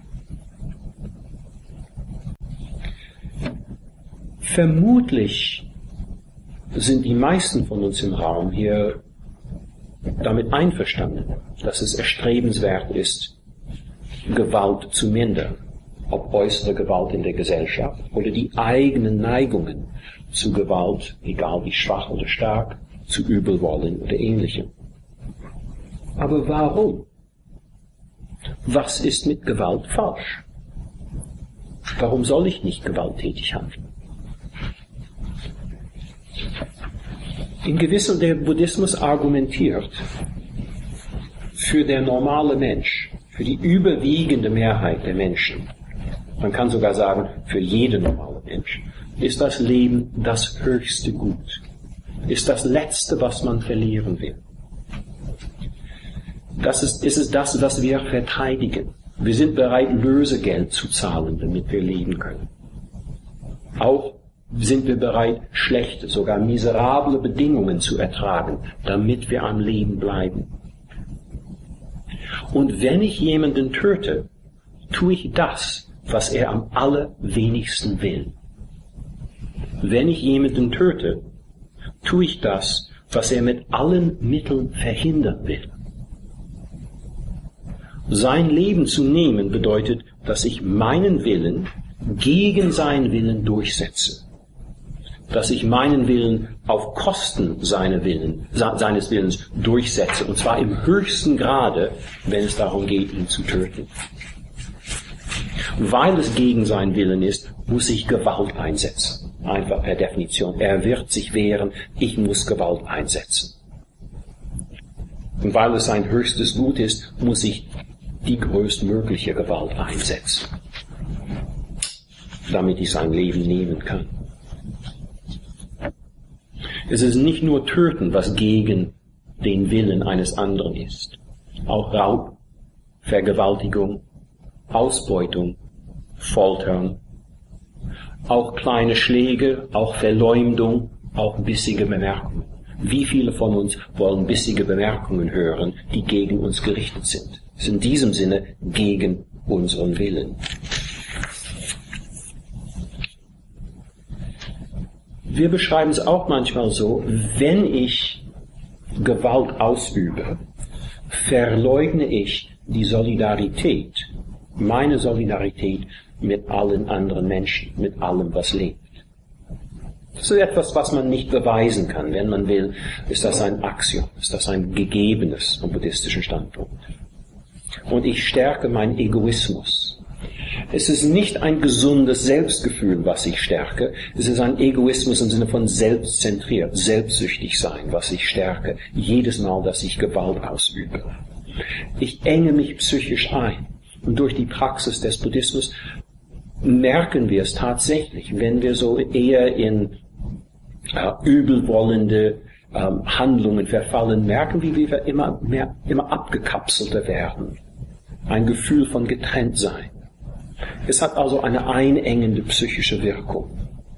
Vermutlich sind die meisten von uns im Raum hier damit einverstanden, dass es erstrebenswert ist, Gewalt zu mindern, ob äußere Gewalt in der Gesellschaft oder die eigenen Neigungen zu Gewalt, egal wie schwach oder stark, zu Übelwollen oder Ähnlichem. Aber warum? Was ist mit Gewalt falsch? Warum soll ich nicht gewalttätig handeln? In der Buddhismus argumentiert für der normale Mensch, für die überwiegende Mehrheit der Menschen, man kann sogar sagen, für jeden normalen Mensch, ist das Leben das höchste Gut, ist das Letzte, was man verlieren will. Das ist das, was wir verteidigen. Wir sind bereit, Lösegeld zu zahlen, damit wir leben können. Auch sind wir bereit, schlechte, sogar miserable Bedingungen zu ertragen, damit wir am Leben bleiben. Und wenn ich jemanden töte, tue ich das, was er am allerwenigsten will. Wenn ich jemanden töte, tue ich das, was er mit allen Mitteln verhindern will. Sein Leben zu nehmen bedeutet, dass ich meinen Willen gegen seinen Willen durchsetze. Dass ich meinen Willen auf Kosten seines Willens durchsetze, und zwar im höchsten Grade, wenn es darum geht, ihn zu töten. Weil es gegen seinen Willen ist, muss ich Gewalt einsetzen. Einfach per Definition. Er wird sich wehren, ich muss Gewalt einsetzen. Und weil es sein höchstes Gut ist, muss ich die größtmögliche Gewalt einsetzen, damit ich sein Leben nehmen kann. Es ist nicht nur Töten, was gegen den Willen eines anderen ist. Auch Raub, Vergewaltigung, Ausbeutung, Foltern, auch kleine Schläge, auch Verleumdung, auch bissige Bemerkungen. Wie viele von uns wollen bissige Bemerkungen hören, die gegen uns gerichtet sind? Es ist in diesem Sinne gegen unseren Willen. Wir beschreiben es auch manchmal so, wenn ich Gewalt ausübe, verleugne ich die Solidarität, meine Solidarität mit allen anderen Menschen, mit allem, was lebt. Das ist etwas, was man nicht beweisen kann. Wenn man will, ist das ein Axiom, ist das ein Gegebenes vom buddhistischen Standpunkt. Und ich stärke meinen Egoismus. Es ist nicht ein gesundes Selbstgefühl, was ich stärke. Es ist ein Egoismus im Sinne von selbstzentriert, selbstsüchtig sein, was ich stärke, jedes Mal, dass ich Gewalt ausübe. Ich enge mich psychisch ein. Und durch die Praxis des Buddhismus merken wir es tatsächlich, wenn wir so eher in übelwollende Handlungen verfallen, merken wir immer abgekapselter werden. Ein Gefühl von Getrenntsein. Es hat also eine einengende psychische Wirkung.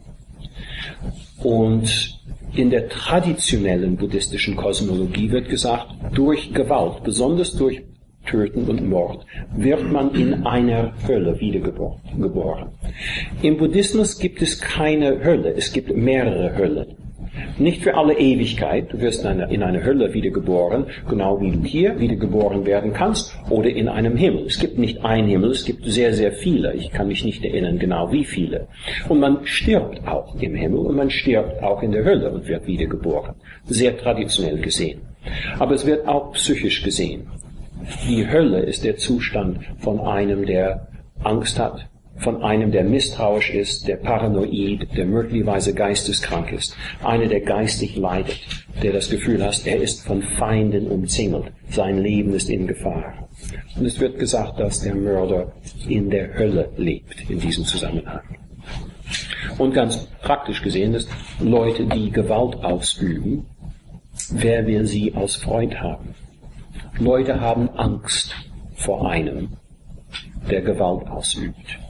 Und in der traditionellen buddhistischen Kosmologie wird gesagt, durch Gewalt, besonders durch Töten und Mord, wird man in einer Hölle wiedergeboren. Im Buddhismus gibt es keine Hölle, es gibt mehrere Höllen. Nicht für alle Ewigkeit, du wirst in einer Hölle wiedergeboren, genau wie du hier wiedergeboren werden kannst, oder in einem Himmel. Es gibt nicht einen Himmel, es gibt sehr, sehr viele. Ich kann mich nicht erinnern, genau wie viele. Und man stirbt auch im Himmel und man stirbt auch in der Hölle und wird wiedergeboren. Sehr traditionell gesehen. Aber es wird auch psychisch gesehen. Die Hölle ist der Zustand von einem, der Angst hat, von einem, der misstrauisch ist, der paranoid, der möglicherweise geisteskrank ist, einer, der geistig leidet, der das Gefühl hat, er ist von Feinden umzingelt, sein Leben ist in Gefahr. Und es wird gesagt, dass der Mörder in der Hölle lebt, in diesem Zusammenhang. Und ganz praktisch gesehen ist, Leute, die Gewalt ausüben, wer will sie als Freund haben? Leute haben Angst vor einem, der Gewalt ausübt.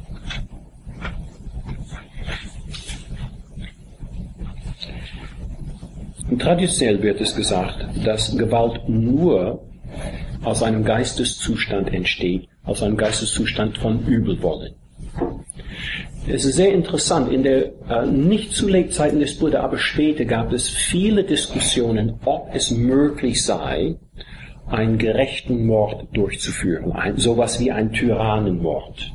Und traditionell wird es gesagt, dass Gewalt nur aus einem Geisteszustand entsteht, aus einem Geisteszustand von Übelwollen. Es ist sehr interessant, in der nicht zu Lebzeiten des Buddha, aber später gab es viele Diskussionen, ob es möglich sei, einen gerechten Mord durchzuführen, sowas wie ein Tyrannenmord.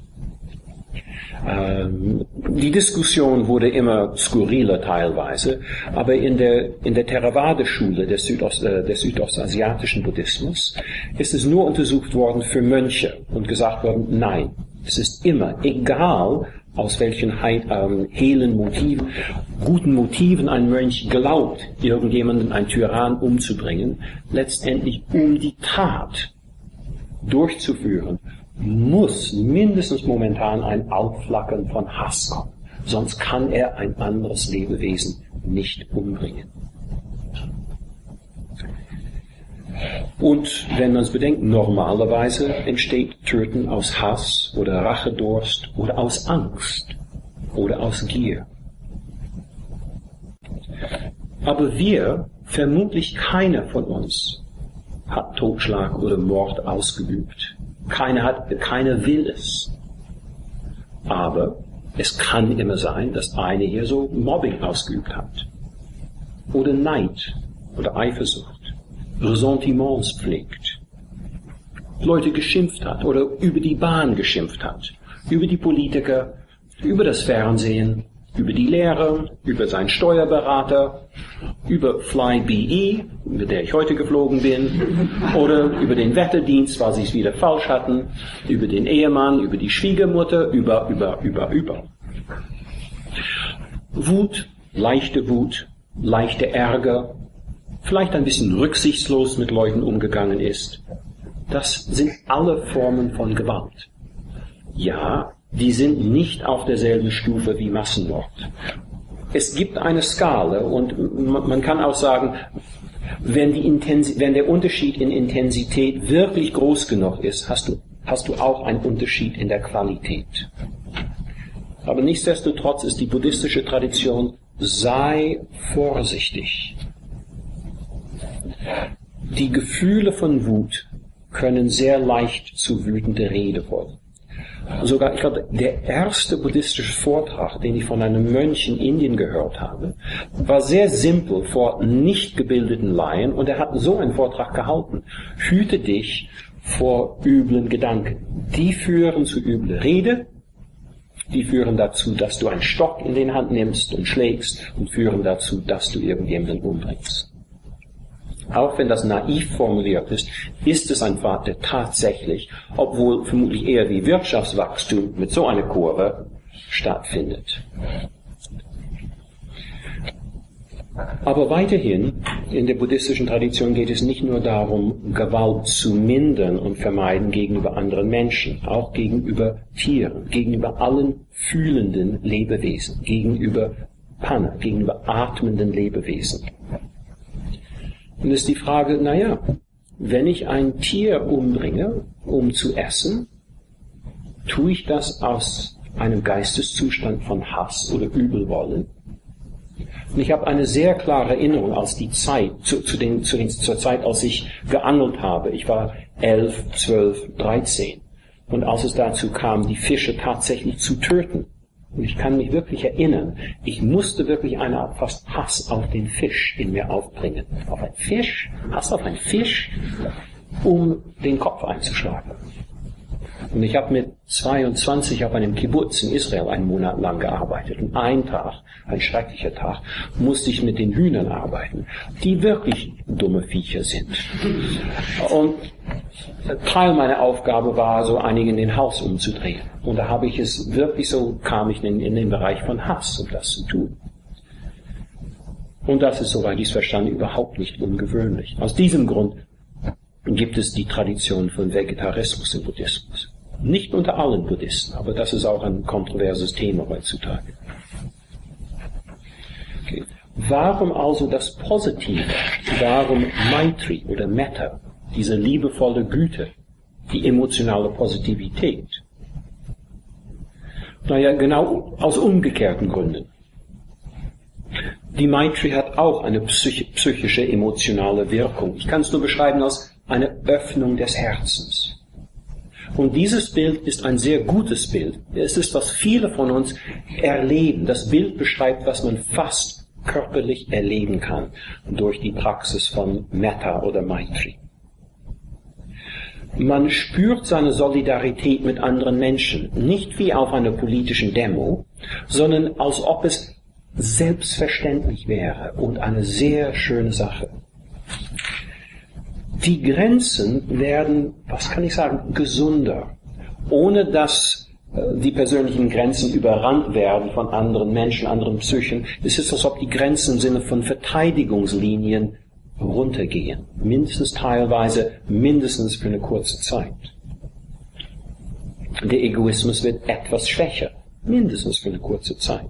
Die Diskussion wurde immer skurriler teilweise, aber in der Theravada-Schule des südostasiatischen Buddhismus ist es nur untersucht worden für Mönche und gesagt worden, nein, es ist immer, egal aus welchen hehlen Motiven, guten Motiven ein Mönch glaubt, irgendjemanden, einen Tyrann umzubringen, letztendlich um die Tat durchzuführen, muss mindestens momentan ein Aufflackern von Hass kommen. Sonst kann er ein anderes Lebewesen nicht umbringen. Und wenn man es bedenkt, normalerweise entsteht Töten aus Hass oder Rachedurst oder aus Angst oder aus Gier. Aber vermutlich keiner von uns, hat Totschlag oder Mord ausgeübt. Keiner will es. Aber es kann immer sein, dass einer hier so Mobbing ausgeübt hat. Oder Neid oder Eifersucht. Ressentiments pflegt. Leute geschimpft hat oder über die Bahn geschimpft hat. Über die Politiker, über das Fernsehen, über die Lehrer, über seinen Steuerberater, über Flybe, mit der ich heute geflogen bin, oder über den Wetterdienst, weil sie es wieder falsch hatten, über den Ehemann, über die Schwiegermutter, über. Wut, leichte Ärger, vielleicht ein bisschen rücksichtslos mit Leuten umgegangen ist. Das sind alle Formen von Gewalt. Ja, die sind nicht auf derselben Stufe wie Massenmord. Es gibt eine Skala und man kann auch sagen, wenn der Unterschied in Intensität wirklich groß genug ist, hast du auch einen Unterschied in der Qualität. Aber nichtsdestotrotz ist die buddhistische Tradition, sei vorsichtig. Die Gefühle von Wut können sehr leicht zu wütender Rede werden. Sogar, ich glaube, der erste buddhistische Vortrag, den ich von einem Mönch in Indien gehört habe, war sehr simpel vor nicht gebildeten Laien und er hat so einen Vortrag gehalten. Hüte dich vor üblen Gedanken. Die führen zu übler Rede, die führen dazu, dass du einen Stock in die Hand nimmst und schlägst und führen dazu, dass du irgendjemanden umbringst. Auch wenn das naiv formuliert ist es ein Pfad, der tatsächlich, obwohl vermutlich eher wie Wirtschaftswachstum mit so einer Kurve stattfindet. Aber weiterhin, in der buddhistischen Tradition geht es nicht nur darum, Gewalt zu mindern und vermeiden gegenüber anderen Menschen, auch gegenüber Tieren, gegenüber allen fühlenden Lebewesen, gegenüber Panna, gegenüber atmenden Lebewesen. Und es ist die Frage, wenn ich ein Tier umbringe, um zu essen, tue ich das aus einem Geisteszustand von Hass oder Übelwollen? Und ich habe eine sehr klare Erinnerung als die Zeit, zur Zeit, als ich geangelt habe. Ich war 11, 12, 13. Und als es dazu kam, die Fische tatsächlich zu töten. Und ich kann mich wirklich erinnern, ich musste wirklich eine Art fast Hass auf den Fisch in mir aufbringen. Auf einen Fisch? Hass auf einen Fisch? Um den Kopf einzuschlagen. Und ich habe mit 22 auf einem Kibbutz in Israel einen Monat lang gearbeitet. Und ein Tag, ein schrecklicher Tag, musste ich mit den Hühnern arbeiten, die wirklich dumme Viecher sind. Und Teil meiner Aufgabe war, so einige in den Haus umzudrehen. Und da habe ich es wirklich so, kam ich in den Bereich von Hass, um das zu tun. Und das ist, soweit ich es verstanden, überhaupt nicht ungewöhnlich. Aus diesem Grund gibt es die Tradition von Vegetarismus im Buddhismus. Nicht unter allen Buddhisten, aber das ist auch ein kontroverses Thema heutzutage. Okay. Warum also das Positive? Warum Maitri oder Metta, diese liebevolle Güte, die emotionale Positivität? Genau aus umgekehrten Gründen. Die Maitri hat auch eine psychische, emotionale Wirkung. Ich kann es nur beschreiben als eine Öffnung des Herzens. Und dieses Bild ist ein sehr gutes Bild. Es ist, was viele von uns erleben. Das Bild beschreibt, was man fast körperlich erleben kann durch die Praxis von Metta oder Maitri. Man spürt seine Solidarität mit anderen Menschen, nicht wie auf einer politischen Demo, sondern als ob es selbstverständlich wäre und eine sehr schöne Sache. Die Grenzen werden, was kann ich sagen, gesunder, ohne dass die persönlichen Grenzen überrannt werden von anderen Menschen, anderen Psychen. Es ist, als ob die Grenzen im Sinne von Verteidigungslinien runtergehen, mindestens teilweise, mindestens für eine kurze Zeit. Der Egoismus wird etwas schwächer, mindestens für eine kurze Zeit.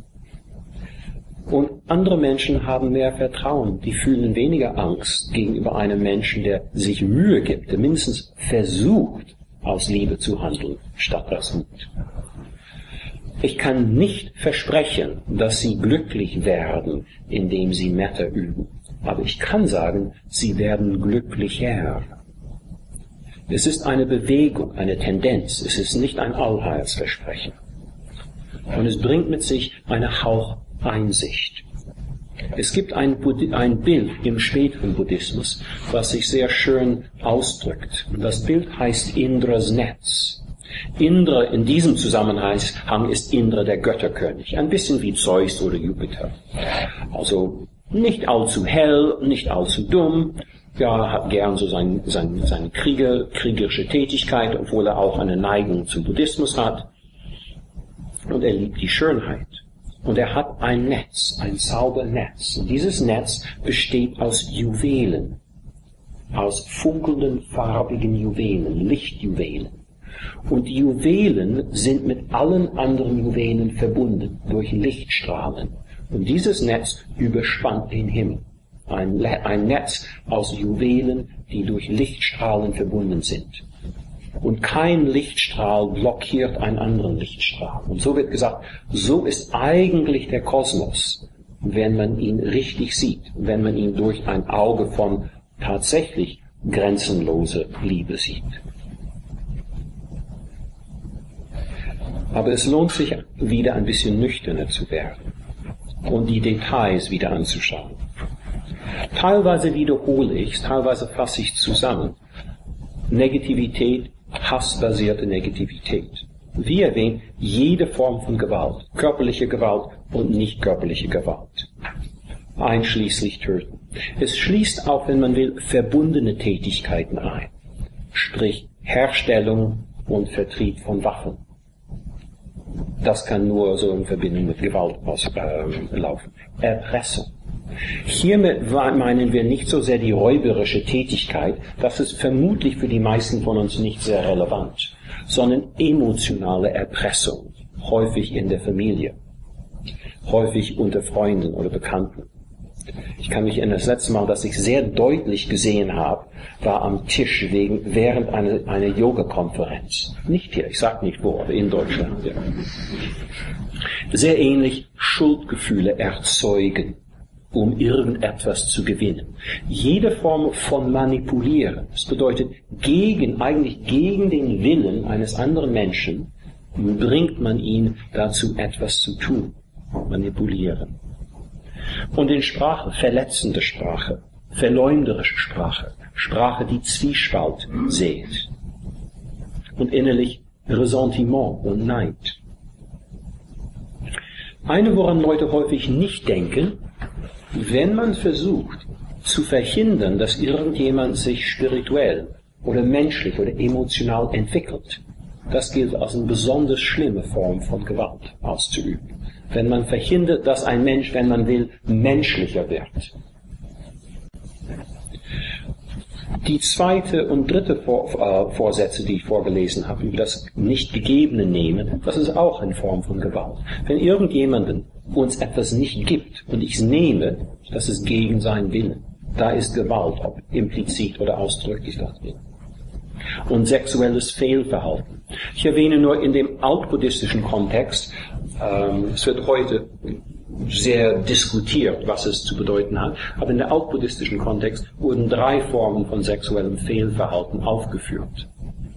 Und andere Menschen haben mehr Vertrauen, die fühlen weniger Angst gegenüber einem Menschen, der sich Mühe gibt, der mindestens versucht, aus Liebe zu handeln, statt aus Wut. Ich kann nicht versprechen, dass sie glücklich werden, indem sie Metta üben. Aber ich kann sagen, sie werden glücklicher. Es ist eine Bewegung, eine Tendenz. Es ist nicht ein Allheilsversprechen. Und es bringt mit sich eine Hauch Einsicht. Es gibt ein Bild im späteren Buddhismus, was sich sehr schön ausdrückt. Das Bild heißt Indras Netz. Indra in diesem Zusammenhang ist Indra der Götterkönig, ein bisschen wie Zeus oder Jupiter. Also nicht allzu hell, nicht allzu dumm, ja, hat gern so seine kriegerische Tätigkeit, obwohl er auch eine Neigung zum Buddhismus hat. Und er liebt die Schönheit. Und er hat ein Netz, ein Zaubernetz. Und dieses Netz besteht aus Juwelen, aus funkelnden, farbigen Juwelen, Lichtjuwelen. Und die Juwelen sind mit allen anderen Juwelen verbunden durch Lichtstrahlen. Und dieses Netz überspannt den Himmel. Ein Netz aus Juwelen, die durch Lichtstrahlen verbunden sind. Und kein Lichtstrahl blockiert einen anderen Lichtstrahl. Und so wird gesagt, so ist eigentlich der Kosmos, wenn man ihn richtig sieht, wenn man ihn durch ein Auge von tatsächlich grenzenloser Liebe sieht. Aber es lohnt sich, wieder ein bisschen nüchterner zu werden und die Details wieder anzuschauen. Teilweise wiederhole ich es, teilweise fasse ich zusammen. Negativität, hassbasierte Negativität. Wie erwähnt, jede Form von Gewalt, körperliche Gewalt und nicht körperliche Gewalt, einschließlich Töten. Es schließt auch, wenn man will, verbundene Tätigkeiten ein, sprich Herstellung und Vertrieb von Waffen. Das kann nur so in Verbindung mit Gewalt laufen. Erpressung. Hiermit meinen wir nicht so sehr die räuberische Tätigkeit, das ist vermutlich für die meisten von uns nicht sehr relevant, sondern emotionale Erpressung, häufig in der Familie, häufig unter Freunden oder Bekannten. Ich kann mich erinnern, das letzte Mal, dass ich sehr deutlich gesehen habe, war am Tisch während einer Yoga-Konferenz. Nicht hier, ich sage nicht wo, aber in Deutschland. Ja. Sehr ähnlich Schuldgefühle erzeugen, um irgendetwas zu gewinnen. Jede Form von Manipulieren, das bedeutet eigentlich gegen den Willen eines anderen Menschen, bringt man ihn dazu, etwas zu tun. Manipulieren. Und in Sprache, verletzende Sprache, verleumderische Sprache, Sprache, die Zwiespalt sät. Und innerlich Ressentiment und Neid. Eine, woran Leute häufig nicht denken, wenn man versucht zu verhindern, dass irgendjemand sich spirituell oder menschlich oder emotional entwickelt, das gilt als eine besonders schlimme Form von Gewalt auszuüben. Wenn man verhindert, dass ein Mensch, wenn man will, menschlicher wird. Die zweite und dritte Vorsätze, die ich vorgelesen habe, über das Nicht-Gegebene nehmen, das ist auch eine Form von Gewalt. Wenn irgendjemanden uns etwas nicht gibt und ich es nehme, das ist gegen seinen Willen. Da ist Gewalt, ob implizit oder ausdrücklich da drin. Und sexuelles Fehlverhalten. Ich erwähne nur in dem altbuddhistischen Kontext, es wird heute sehr diskutiert, was es zu bedeuten hat, aber in der altbuddhistischen Kontext wurden 3 Formen von sexuellem Fehlverhalten aufgeführt.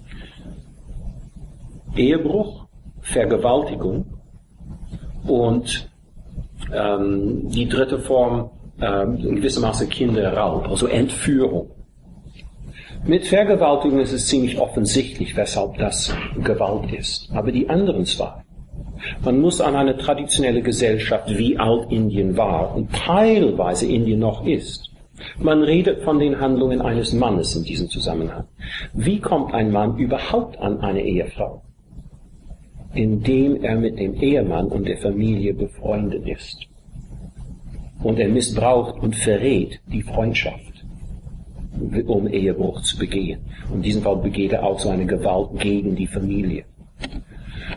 Ehebruch, Vergewaltigung und die dritte Form in gewissermaßen Kinderraub, also Entführung. Mit Vergewaltigung ist es ziemlich offensichtlich, weshalb das Gewalt ist. Aber die anderen 2. Man muss an eine traditionelle Gesellschaft, wie Altindien war und teilweise Indien noch ist. Man redet von den Handlungen eines Mannes in diesem Zusammenhang. Wie kommt ein Mann überhaupt an eine Ehefrau? Indem er mit dem Ehemann und der Familie befreundet ist. Und er missbraucht und verrät die Freundschaft, um Ehebruch zu begehen. Und in diesem Fall begeht er auch so eine Gewalt gegen die Familie.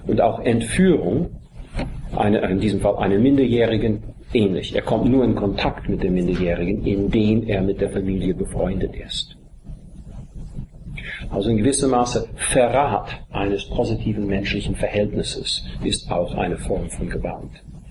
Und auch Entführung, in diesem Fall einen Minderjährigen, ähnlich. Er kommt nur in Kontakt mit dem Minderjährigen, indem er mit der Familie befreundet ist. Also in gewissem Maße Verrat eines positiven menschlichen Verhältnisses ist auch eine Form von Gewalt.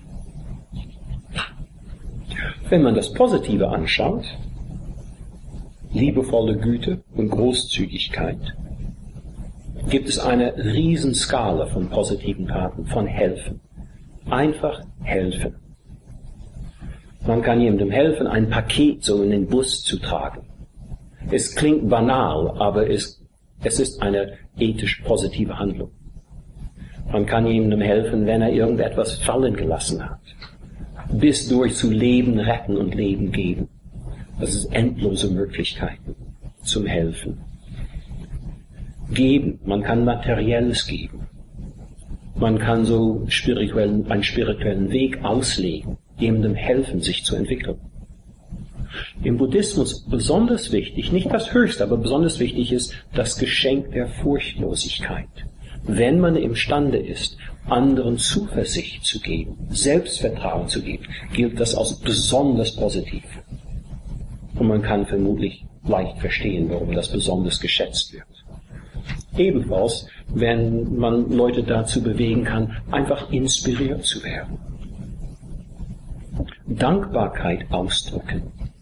Wenn man das Positive anschaut, liebevolle Güte und Großzügigkeit, gibt es eine Riesenskala von positiven Taten, von helfen. Einfach helfen. Man kann jemandem helfen, ein Paket so in den Bus zu tragen. Es klingt banal, aber es ist eine ethisch positive Handlung. Man kann jemandem helfen, wenn er irgendetwas fallen gelassen hat. Bis durch zu Leben retten und Leben geben. Das ist endlose Möglichkeiten zum Helfen. Geben, man kann Materielles geben. Man kann so einen spirituellen Weg auslegen, jemandem helfen, sich zu entwickeln. Im Buddhismus besonders wichtig, nicht das Höchste, aber besonders wichtig ist das Geschenk der Furchtlosigkeit. Wenn man imstande ist, anderen Zuversicht zu geben, Selbstvertrauen zu geben, gilt das als besonders positiv. Und man kann vermutlich leicht verstehen, warum das besonders geschätzt wird. Ebenfalls, wenn man Leute dazu bewegen kann, einfach inspiriert zu werden. Dankbarkeit ausdrücken.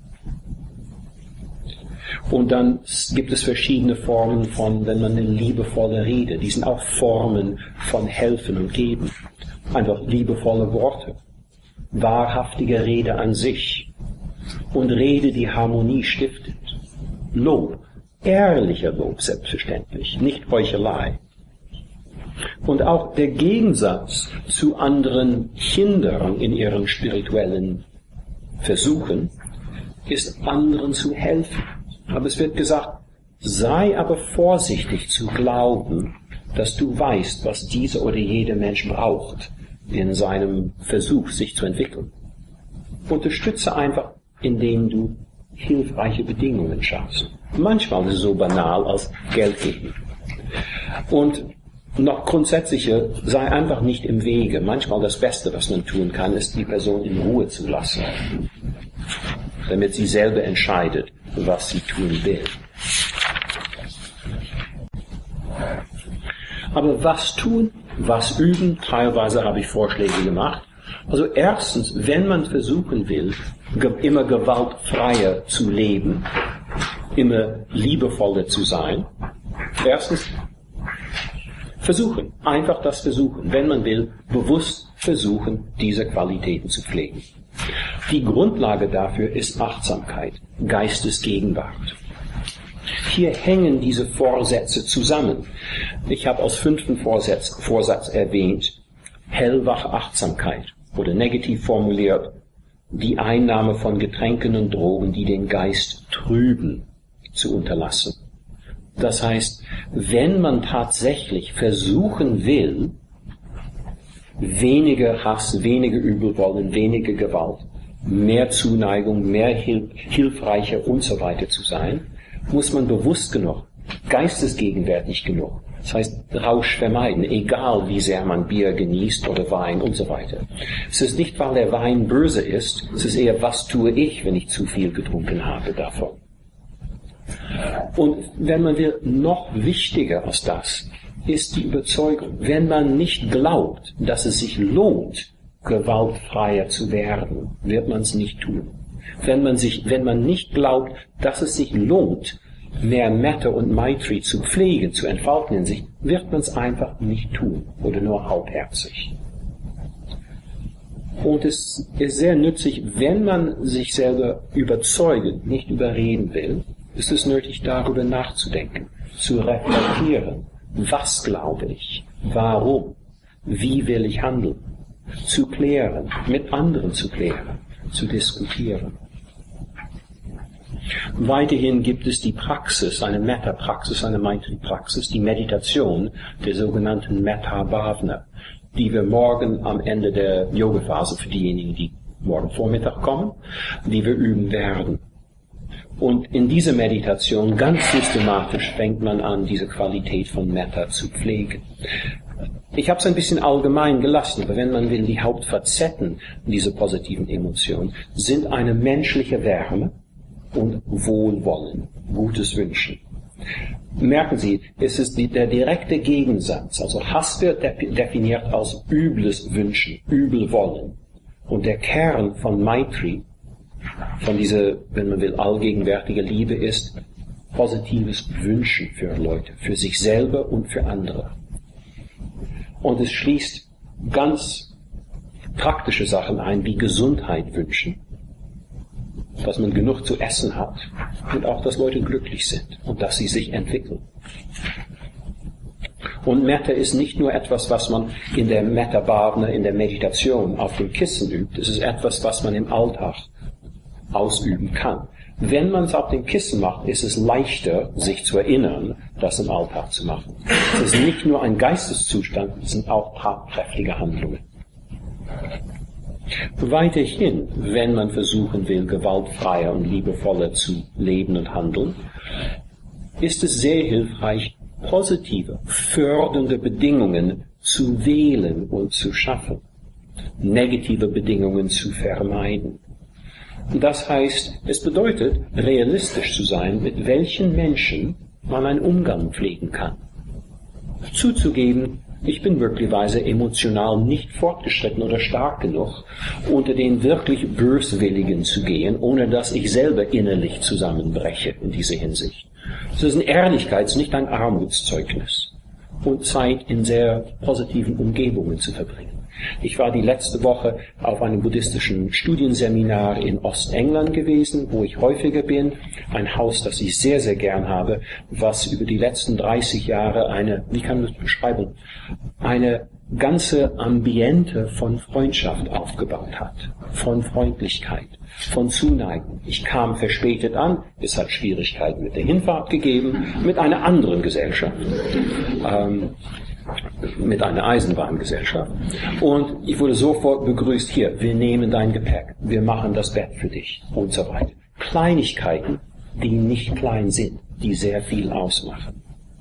Und dann gibt es verschiedene Formen von, wenn man eine liebevolle Rede, die sind auch Formen von Helfen und Geben. Einfach liebevolle Worte, wahrhaftige Rede an sich und Rede, die Harmonie stiftet. Lob, ehrlicher Lob selbstverständlich, nicht Heuchelei. Und auch der Gegensatz zu anderen Kindern in ihren spirituellen Versuchen ist, anderen zu helfen. Aber es wird gesagt, sei aber vorsichtig zu glauben, dass du weißt, was dieser oder jeder Mensch braucht in seinem Versuch, sich zu entwickeln. Unterstütze einfach, indem du hilfreiche Bedingungen schaffst. Manchmal ist es so banal als Geld geben. Und noch grundsätzlicher, sei einfach nicht im Wege. Manchmal das Beste, was man tun kann, ist, die Person in Ruhe zu lassen, damit sie selber entscheidet, was sie tun will. Aber was tun, was üben, teilweise habe ich Vorschläge gemacht. Also erstens, wenn man versuchen will, immer gewaltfreier zu leben, immer liebevoller zu sein, erstens, versuchen, einfach das versuchen, wenn man will, bewusst versuchen, diese Qualitäten zu pflegen. Die Grundlage dafür ist Achtsamkeit, Geistesgegenwart. Hier hängen diese Vorsätze zusammen. Ich habe als 5. Vorsatz erwähnt, Hellwach-Achtsamkeit oder negativ formuliert, die Einnahme von Getränken und Drogen, die den Geist trüben, zu unterlassen. Das heißt, wenn man tatsächlich versuchen will, weniger Hass, weniger Übelwollen, weniger Gewalt, mehr Zuneigung, mehr hilfreicher und so weiter zu sein, muss man bewusst genug, geistesgegenwärtig genug, das heißt Rausch vermeiden, egal wie sehr man Bier genießt oder Wein und so weiter. Es ist nicht, weil der Wein böse ist, es ist eher, was tue ich, wenn ich zu viel getrunken habe davon. Und wenn man will, noch wichtiger als das, ist die Überzeugung, wenn man nicht glaubt, dass es sich lohnt, gewaltfreier zu werden, wird man es nicht tun. Wenn man nicht glaubt, dass es sich lohnt, mehr Metta und Maitri zu pflegen, zu entfalten in sich, wird man es einfach nicht tun oder nur halbherzig. Und es ist sehr nützlich, wenn man sich selber überzeugen, nicht überreden will, ist es nötig, darüber nachzudenken, zu reflektieren. Was glaube ich? Warum? Wie will ich handeln? Zu klären, mit anderen zu klären, zu diskutieren. Weiterhin gibt es die Praxis, eine Metta-Praxis, eine Maitri-Praxis, die Meditation der sogenannten Metta-Bhavana, die wir morgen am Ende der Yoga-Phase für diejenigen, die morgen Vormittag kommen, die wir üben werden. Und in dieser Meditation ganz systematisch fängt man an, diese Qualität von Metta zu pflegen. Ich habe es ein bisschen allgemein gelassen, aber wenn man will, die Hauptfacetten dieser positiven Emotionen sind eine menschliche Wärme und Wohlwollen, gutes Wünschen. Merken Sie, es ist der direkte Gegensatz. Also Hass wird definiert als übles Wünschen, übel wollen. Und der Kern von Maitri, von dieser, wenn man will, allgegenwärtige Liebe ist positives Wünschen für Leute, für sich selber und für andere. Und es schließt ganz praktische Sachen ein, wie Gesundheit wünschen, dass man genug zu essen hat und auch, dass Leute glücklich sind und dass sie sich entwickeln. Und Metta ist nicht nur etwas, was man in der Metta-Bhavana, in der Meditation auf dem Kissen übt. Es ist etwas, was man im Alltag ausüben kann. Wenn man es auf dem Kissen macht, ist es leichter, sich zu erinnern, das im Alltag zu machen. Es ist nicht nur ein Geisteszustand, es sind auch tatkräftige Handlungen. Weiterhin, wenn man versuchen will, gewaltfreier und liebevoller zu leben und handeln, ist es sehr hilfreich, positive, fördernde Bedingungen zu wählen und zu schaffen, negative Bedingungen zu vermeiden. Das heißt, es bedeutet, realistisch zu sein, mit welchen Menschen man einen Umgang pflegen kann. Zuzugeben, ich bin möglicherweise emotional nicht fortgeschritten oder stark genug, unter den wirklich Böswilligen zu gehen, ohne dass ich selber innerlich zusammenbreche in dieser Hinsicht. Es ist eine Ehrlichkeit, es ist nicht ein Armutszeugnis. Und Zeit in sehr positiven Umgebungen zu verbringen. Ich war die letzte Woche auf einem buddhistischen Studienseminar in Ostengland gewesen, wo ich häufiger bin. Ein Haus, das ich sehr, sehr gern habe, was über die letzten 30 Jahre wie kann man das beschreiben, eine ganze Ambiente von Freundschaft aufgebaut hat, von Freundlichkeit, von Zuneigung. Ich kam verspätet an, es hat Schwierigkeiten mit der Hinfahrt gegeben, mit einer anderen Gesellschaft. Mit einer Eisenbahngesellschaft. Und ich wurde sofort begrüßt, hier, wir nehmen dein Gepäck, wir machen das Bett für dich und so weiter. Kleinigkeiten, die nicht klein sind, die sehr viel ausmachen.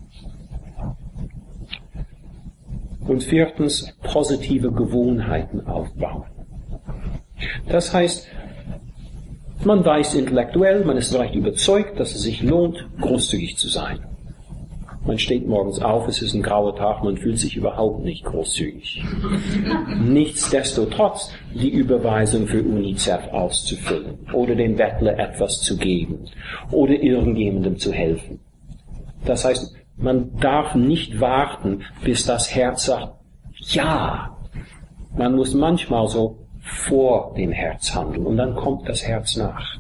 Und viertens, positive Gewohnheiten aufbauen. Das heißt, man weiß intellektuell, man ist recht überzeugt, dass es sich lohnt, großzügig zu sein. Man steht morgens auf, es ist ein grauer Tag, man fühlt sich überhaupt nicht großzügig. Nichtsdestotrotz die Überweisung für UNICEF auszufüllen oder dem Bettler etwas zu geben oder irgendjemandem zu helfen. Das heißt, man darf nicht warten, bis das Herz sagt, ja. Man muss manchmal so vor dem Herz handeln und dann kommt das Herz nach.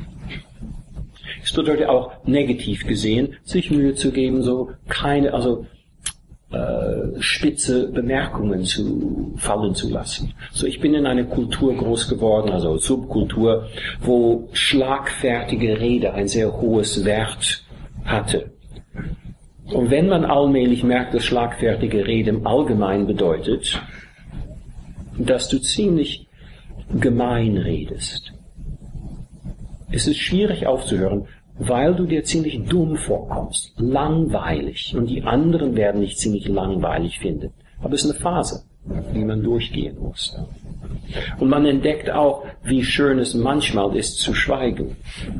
Es bedeutet auch negativ gesehen, sich Mühe zu geben, so keine, spitze Bemerkungen fallen zu lassen. So, ich bin in einer Kultur groß geworden, also Subkultur, wo schlagfertige Rede ein sehr hohes Wert hatte. Und wenn man allmählich merkt, dass schlagfertige Rede im Allgemeinen bedeutet, dass du ziemlich gemein redest, es ist schwierig aufzuhören, weil du dir ziemlich dumm vorkommst, langweilig, und die anderen werden dich ziemlich langweilig finden. Aber es ist eine Phase, die man durchgehen muss. Und man entdeckt auch, wie schön es manchmal ist, zu schweigen.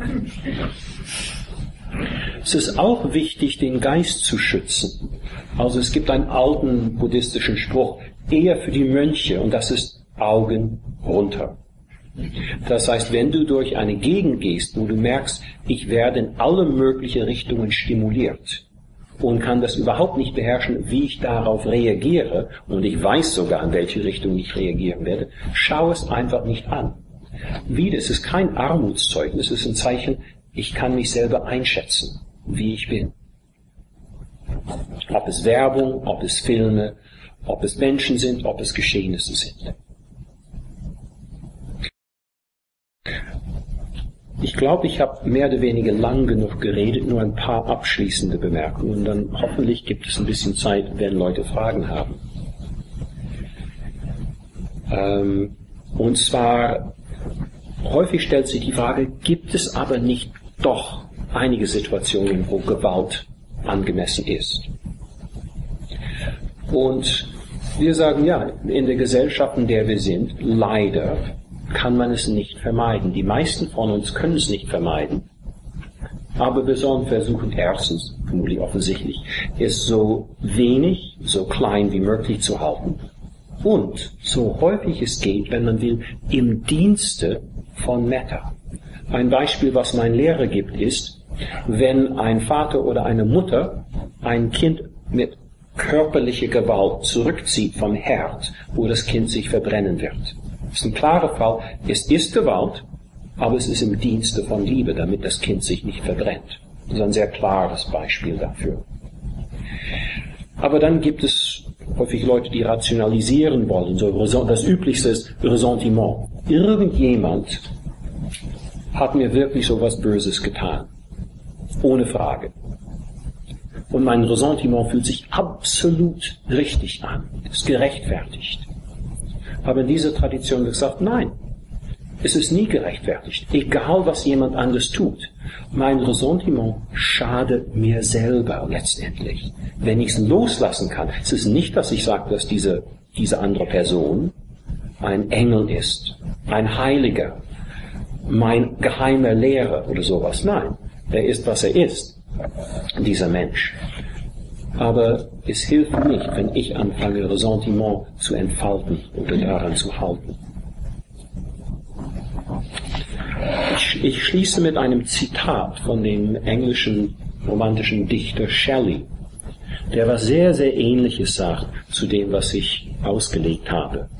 Es ist auch wichtig, den Geist zu schützen. Also es gibt einen alten buddhistischen Spruch, eher für die Mönche, und das ist Augen runter. Das heißt, wenn du durch eine Gegend gehst, wo du merkst, ich werde in alle möglichen Richtungen stimuliert und kann das überhaupt nicht beherrschen, wie ich darauf reagiere, und ich weiß sogar, in welche Richtung ich reagieren werde, schau es einfach nicht an. Wieder, es ist kein Armutszeugnis, es ist ein Zeichen, ich kann mich selber einschätzen, wie ich bin. Ob es Werbung, ob es Filme, ob es Menschen sind, ob es Geschehnisse sind. Ich glaube, ich habe mehr oder weniger lang genug geredet, nur ein paar abschließende Bemerkungen. Dann hoffentlich gibt es ein bisschen Zeit, wenn Leute Fragen haben. Und zwar, häufig stellt sich die Frage, gibt es aber nicht doch einige Situationen, wo Gewalt angemessen ist? Und Wir sagen, ja, in der Gesellschaft, in der wir sind, leider kann man es nicht vermeiden. Die meisten von uns können es nicht vermeiden. Aber wir sollen versuchen, erstens, vermutlich offensichtlich, es so wenig, so klein wie möglich zu halten. Und so häufig es geht, wenn man will, im Dienste von Metta. Ein Beispiel, was mein Lehrer gibt, ist, wenn ein Vater oder eine Mutter ein Kind mit körperlicher Gewalt zurückzieht vom Herd, wo das Kind sich verbrennen wird. Das ist ein klarer Fall. Es ist Gewalt, aber es ist im Dienste von Liebe, damit das Kind sich nicht verbrennt. Das ist ein sehr klares Beispiel dafür. Aber dann gibt es häufig Leute, die rationalisieren wollen. So, das Üblichste ist Ressentiment. Irgendjemand hat mir wirklich so was Böses getan. Ohne Frage. Und mein Ressentiment fühlt sich absolut richtig an. Ist gerechtfertigt. Aber in dieser Tradition wird gesagt, nein. Es ist nie gerechtfertigt. Egal, was jemand anderes tut. Mein Ressentiment schadet mir selber letztendlich. Wenn ich es loslassen kann, es ist nicht, dass ich sage, dass diese andere Person ein Engel ist, ein Heiliger, mein geheimer Lehrer oder sowas. Nein, er ist, was er ist, dieser Mensch. Aber es hilft nicht, wenn ich anfange, Ressentiment zu entfalten oder daran zu halten. Ich schließe mit einem Zitat von dem englischen romantischen Dichter Shelley, der was sehr, sehr Ähnliches sagt zu dem, was ich ausgelegt habe.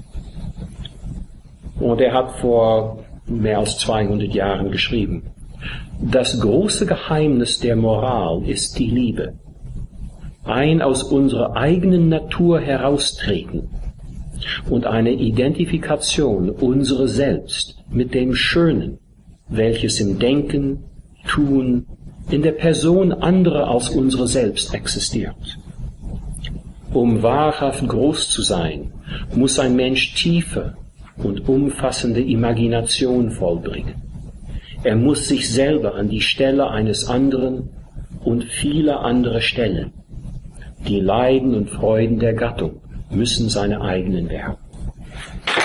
Und er hat vor mehr als 200 Jahren geschrieben: Das große Geheimnis der Moral ist die Liebe. Ein aus unserer eigenen Natur heraustreten und eine Identifikation unserer selbst mit dem Schönen, welches im Denken, Tun, in der Person anderer als unsere selbst existiert. Um wahrhaft groß zu sein, muss ein Mensch tiefe und umfassende Imagination vollbringen. Er muss sich selber an die Stelle eines anderen und vieler anderer stellen. Die Leiden und Freuden der Gattung müssen seine eigenen werden.